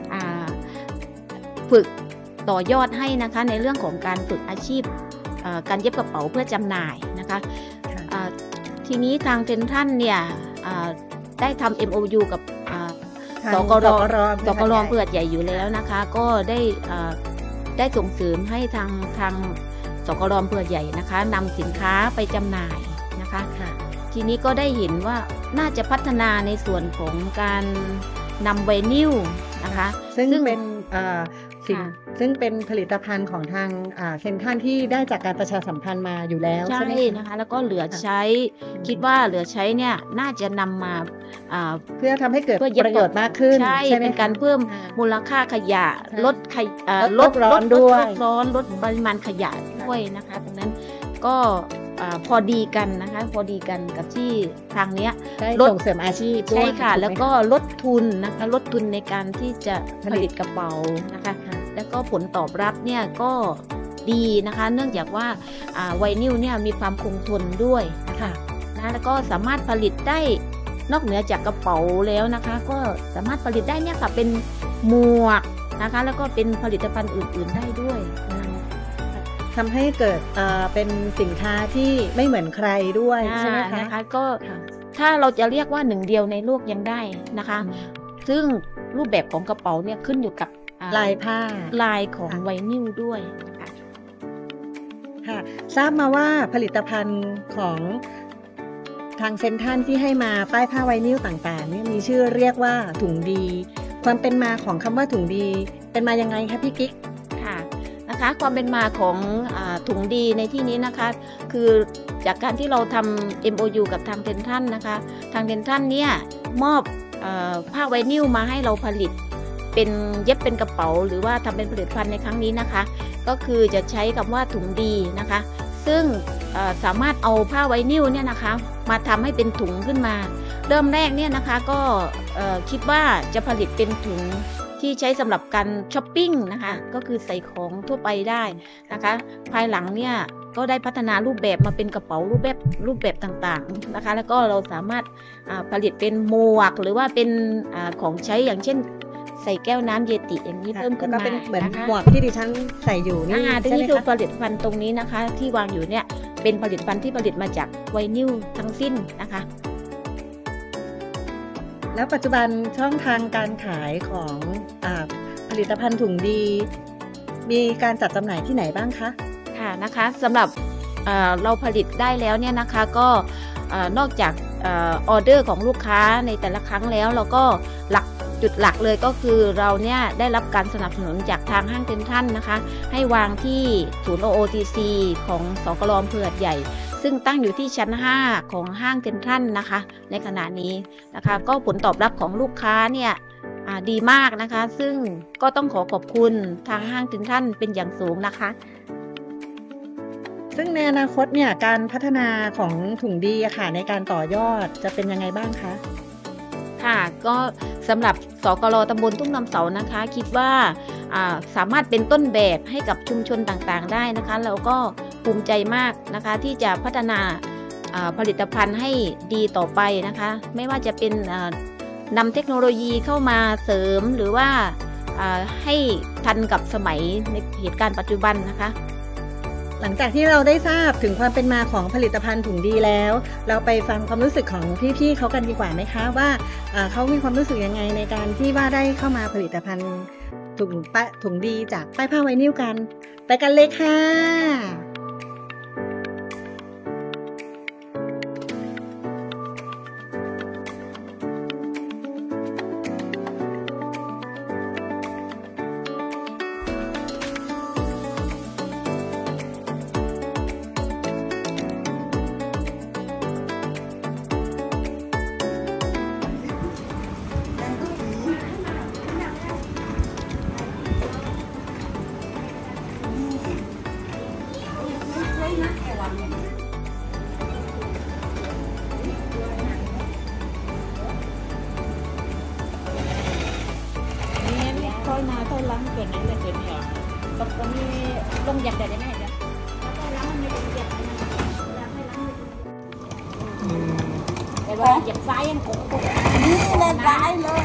ฝึกต่อยอดให้นะคะในเรื่องของการฝึกอาชีพการเย็บกระเป๋าเพื่อจำหน่ายนะคะทีนี้ทางเซ็นทรัลเนี่ยได้ทำ เอ็ม โอ ยู กับสกร.สกร.เพื่อใหญ่อยู่แล้วนะคะก็ได้ได้ส่งเสริมให้ทางทางสกร.เพื่อใหญ่นะคะนำสินค้าไปจำหน่ายนะคะทีนี้ก็ได้เห็นว่าน่าจะพัฒนาในส่วนของการนำไวนิลนะคะซึ่งเป็นสิ่งซึ่งเป็นผลิตภัณฑ์ของทางเซ็นทรัลที่ได้จากการประชาสัมพันธ์มาอยู่แล้วใช่ไหมนะคะแล้วก็เหลือใช้คิดว่าเหลือใช้เนี่ยน่าจะนำมาเพื่อทำให้เกิดประโยชน์มากขึ้นใช่เป็นการเพิ่มมูลค่าขยะลดลดร้อนด้วยลดร้อนลดปริมาณขยะด้วยนะคะดังนั้นก็พอดีกันนะคะพอดีกันกับที่ทางเนี้ยลดส่งเสริมอาชีพใช่ค่ะแล้วก็ลดทุนนะคะลดทุนในการที่จะผลิตกระเป๋านะคะแล้วก็ผลตอบรับเนี่ยก็ดีนะคะเนื่องจากว่าไวนิลเนี่ยมีความคงทนด้วยนะคะนะแล้วก็สามารถผลิตได้นอกเหนือจากกระเป๋าแล้วนะคะก็สามารถผลิตได้เนี่ยค่ะเป็นหมวกนะคะแล้วก็เป็นผลิตภัณฑ์อื่นๆได้ด้วยทำให้เกิดเป็นสินค้าที่ไม่เหมือนใครด้วยใช่ไหมคะนะคะก็ถ้าเราจะเรียกว่าหนึ่งเดียวในโลกยังได้นะคะซึ่งรูปแบบของกระเป๋าเนี่ยขึ้นอยู่กับลายผ้าลายของไวนิลด้วยค่ะทราบมาว่าผลิตภัณฑ์ของทางเซ็นทรัลที่ให้มาป้ายผ้าไวนิลต่างๆนี่มีชื่อเรียกว่าถุงดีความเป็นมาของคำว่าถุงดีเป็นมายังไงคะพี่กิ๊กค่ะนะคะความเป็นมาของถุงดีในที่นี้นะคะคือจากการที่เราทำ เอ็ม โอ ยู กับทางเซ็นทรัลนะคะทางเซ็นทรัลเนี่ยมอบผ้าไวนิลมาให้เราผลิตเป็นเย็บเป็นกระเป๋าหรือว่าทำเป็นผลิตภัณฑ์ในครั้งนี้นะคะก็คือจะใช้คำว่าถุงดีนะคะซึ่งสามารถเอาผ้าไวนิลเนี่ยนะคะมาทำให้เป็นถุงขึ้นมาเริ่มแรกเนี่ยนะคะก็คิดว่าจะผลิตเป็นถุงที่ใช้สำหรับการช้อปปิ้งนะคะก็คือใส่ของทั่วไปได้นะคะภายหลังเนี่ยก็ได้พัฒนารูปแบบมาเป็นกระเป๋ารูปแบบรูปแบบต่างๆนะคะแล้วก็เราสามารถผลิตเป็นหมวกหรือว่าเป็นของใช้อย่างเช่นใส่แก้วน้ำเยติอย่างนี้เพิ่มขึ้นมาก็เป็นเหมือนหมวกที่ดิฉันใส่อยู่นี่ใช่ไหมคะผลิตภัณฑ์ตรงนี้นะคะที่วางอยู่เนี่ยเป็นผลิตภัณฑ์ที่ผลิตมาจากไวนิลทั้งสิ้นนะคะแล้วปัจจุบันช่องทางการขายของผลิตภัณฑ์ถุงดีมีการจัดจำหน่ายที่ไหนบ้างคะค่ะนะคะสำหรับเราผลิตได้แล้วเนี่ยนะคะก็นอกจากออเดอร์ของลูกค้าในแต่ละครั้งแล้วเราก็หลักจุดหลักเลยก็คือเราเนี่ยได้รับการสนับสนุนจากทางห้างเซ็นทรัลนะคะให้วางที่ศูนย์ โอ โอ ที ซี ของสกร.อำเภอหาดใหญ่ซึ่งตั้งอยู่ที่ชั้นห้าของห้างเซ็นทรัลนะคะในขณะนี้นะคะก็ผลตอบรับของลูกค้าเนี่ยดีมากนะคะซึ่งก็ต้องขอขอบคุณทางห้างเซ็นทรัลเป็นอย่างสูงนะคะซึ่งในอนาคตเนี่ยการพัฒนาของถุงดีค่ะในการต่อยอดจะเป็นยังไงบ้างคะค่ะก็สำหรับสกร.ตำบลทุ่งตำเสานะคะคิดว่าสามารถเป็นต้นแบบให้กับชุมชนต่างๆได้นะคะแล้วก็ภูมิใจมากนะคะที่จะพัฒนาผลิตภัณฑ์ให้ดีต่อไปนะคะไม่ว่าจะเป็นนำเทคโนโลยีเข้ามาเสริมหรือว่าให้ทันกับสมัยในเหตุการณ์ปัจจุบันนะคะหลังจากที่เราได้ทราบถึงความเป็นมาของผลิตภัณฑ์ถุงดีแล้ว เราไปฟังความรู้สึกของพี่ๆเขากันดีกว่าไหมคะว่าเขามีความรู้สึกยังไงในการที่ว่าได้เข้ามาผลิตภัณฑ์ถุงป้ายถุงดีจากป้ายผ้าไวนิลกันไปกันเลยค่ะ thôi nào thôi lắm kiểu này là kiểu nhỏ còn có như đông giặt để thế này đấy thôi lắm mới đông giặt làm hay lắm để bà giặt vai em cũng cũng lên vai luôn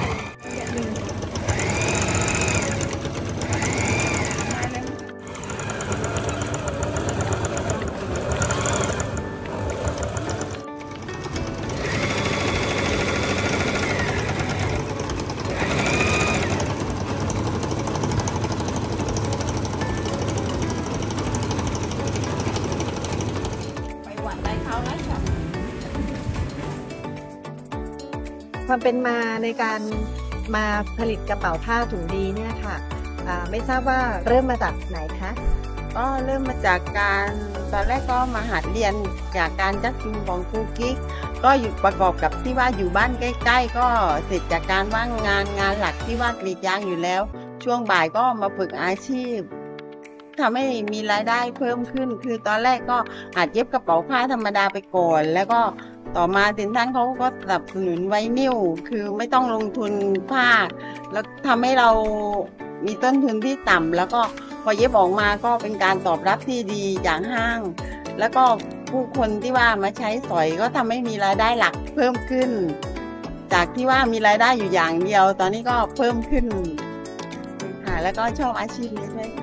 ความเป็นมาในการมาผลิตกระเป๋าผ้าถุงดีเนี่ยค่ะไม่ทราบว่าเริ่มมาจากไหนคะก็เริ่มมาจากการตอนแรกก็มาหัดเรียนจากการจัดจูงของครูกิ๊กก็อยู่ประกอบกับที่ว่าอยู่บ้านใกล้ๆก็เสร็จจากการว่างงานงานหลักที่ว่ากรีดยางอยู่แล้วช่วงบ่ายก็มาฝึกอาชีพทำให้มีรายได้เพิ่มขึ้นคือตอนแรกก็หัดเย็บกระเป๋าผ้าธรรมดาไปก่อนแล้วก็ต่อมาเซ็นทรัลเขาก็สนับสนุนไวนิลคือไม่ต้องลงทุนผ้าแล้วทำให้เรามีต้นทุนที่ต่ำแล้วก็พอเย็บออกมาก็เป็นการตอบรับที่ดีจากห้างแล้วก็ผู้คนที่ว่ามาใช้สอยก็ทำให้มีรายได้หลักเพิ่มขึ้นจากที่ว่ามีรายได้อยู่อย่างเดียวตอนนี้ก็เพิ่มขึ้นค่ะแล้วก็ชอบอาชีพนี้ด้วย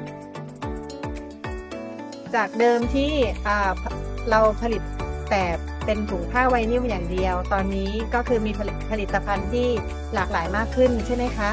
จากเดิมที่เราผลิตแต่เป็นถุงผ้าไวนิลอย่างเดียวตอนนี้ก็คือมีผลิตภัณฑ์ที่หลากหลายมากขึ้นใช่ไหมคะ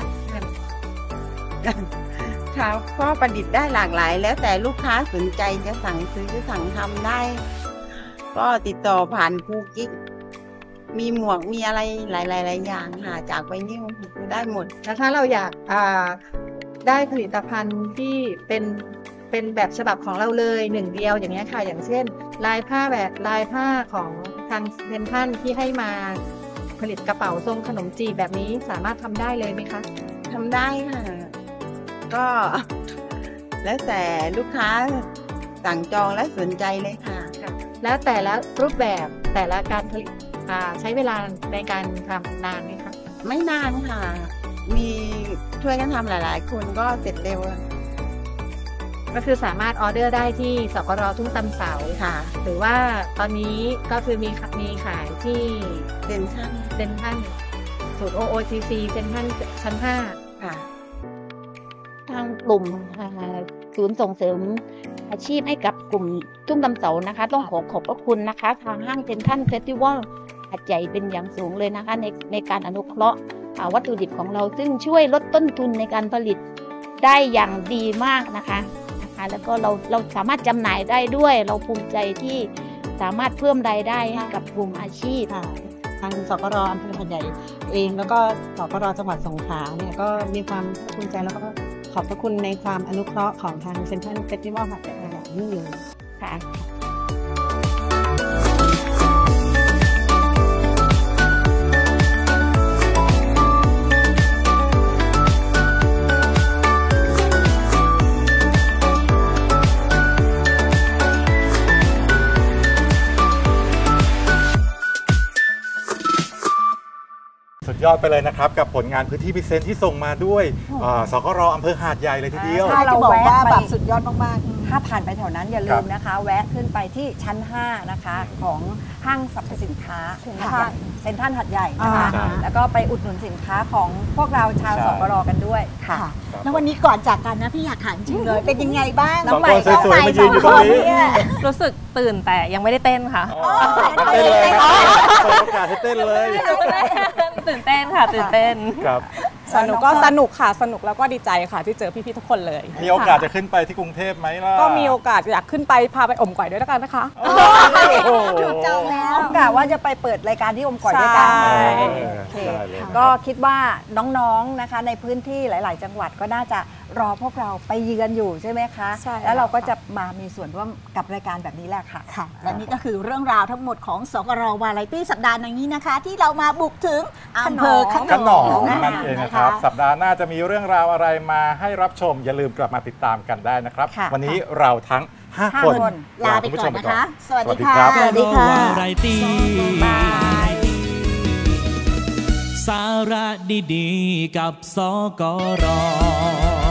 ค่ะก็ประดิษฐ์ได้หลากหลายแล้วแต่ลูกค้าสนใจจะสั่งซื้อจะสั่งทำได้ก็ติดต่อผ่านครูกิ๊กมีหมวกมีอะไรหลายๆอย่างค่ะจากไวนิลได้หมดแล้วถ้าเราอยากได้ผลิตภัณฑ์ที่เป็นเป็นแบบฉบับของเราเลยหนึ่งเดียวอย่างนี้ค่ะอย่างเช่นลายผ้าแบบลายผ้าของทางเซ็นทรัลที่ให้มาผลิตกระเป๋าทรงขนมจีบแบบนี้สามารถทำได้เลยไหมคะทำได้ค่ะก็แล้วแต่ลูกค้าสั่งจองและสนใจเลยค่ะแล้วแต่ละรูปแบบแต่ละการผลิตใช้เวลาในการทำนานไหมคะไม่นานค่ะมีช่วยกันทำหลายๆคนก็เสร็จเร็วก็คือสามารถออเดอร์ได้ที่สกร.ทุ่งตำเสาค่ะหรือว่าตอนนี้ก็คือมีมีขายที่เซ็นทรัลเซ็นทรัลศูนย์ โอ โอ ที ซี เซ็นทรัลชั้นห้าค่ะทางกลุ่มศูนย์ส่งเสริมอาชีพให้กับกลุ่มทุ่งตำเสานะคะต้องขอขอบพระคุณนะคะทางห้างเซ็นทรัลเฟสติวัลหัดใหญ่เป็นอย่างสูงเลยนะคะในในการอนุเคราะห์วัตถุดิบของเราซึ่งช่วยลดต้นทุนในการผลิตได้อย่างดีมากนะคะแล้วก็เราเราสามารถจำหน่ายได้ด้วยเราภูมิใจที่สามารถเพิ่มรายได้ให้กับกลุ่มอาชีพทางสกร.อำเภอหัดใหญ่เองแล้วก็สกร.จังหวัดสงขลาเนี่ยก็มีความภูมิใจแล้วก็ขอบพระคุณในความอนุเคราะห์ของทางเซ็นทรัลเฟสติวัลหัดใหญ่นี่เลยค่ะสุดยอดไปเลยนะครับกับผลงานพื้นที่พิเศษที่ส่งมาด้วยสกร.อำเภอหาดใหญ่เลยทีเดียวใช่จะบอกว่าแบบสุดยอดมากๆถ้าผ่านไปแถวนั้นอย่าลืมนะคะ แวะขึ้นไปที่ชั้นห้านะคะของห้างสรรพสินค้าเซ็นทรัลหัดใหญ่นะคะแล้วก็ไปอุดหนุนสินค้าของพวกเราชาวสกรกันด้วยค่ะแล้ววันนี้ก่อนจากกันนะพี่อยากถามจริงเลยเป็นยังไงบ้างน้องใหม่น้องใหม่สองคนเนี่ยรู้สึกตื่นแต่ยังไม่ได้เต้นค่ะเต้นเลยเปิดโอกาสให้เต้นเลยตื่นเต้นค่ะตื่นเต้นครับสนุกก็สนุกค่ะสนุกแล้วก็ดีใจค่ะที่เจอพี่ๆทุกคนเลยมีโอกาสจะขึ้นไปที่กรุงเทพไหมล่ะก็มีโอกาสอยากขึ้นไปพาไปอมก๋อยด้วยแล้วกันนะคะถูกจองแล้วกะว่าจะไปเปิดรายการที่อมก๋อยด้วยกันก็คิดว่าน้องๆนะคะในพื้นที่หลายๆจังหวัดก็น่าจะรอพวกเราไปเยือนอยู่ใช่ไหมคะใช่แล้วเราก็จะมามีส่วนร่วมกับรายการแบบนี้แหละค่ะค่ะและนี่ก็คือเรื่องราวทั้งหมดของสกรวาไรตี้สัปดาห์นี้นะคะที่เรามาบุกถึงอำเภอขนอมนั่นเองนะครับสัปดาห์หน้าจะมีเรื่องราวอะไรมาให้รับชมอย่าลืมกลับมาติดตามกันได้นะครับวันนี้เราทั้งห้าคนลาไปก่อนนะคะสวัสดีค่ะสวัสดีค่ะไรตี้สาระดีๆกับสกร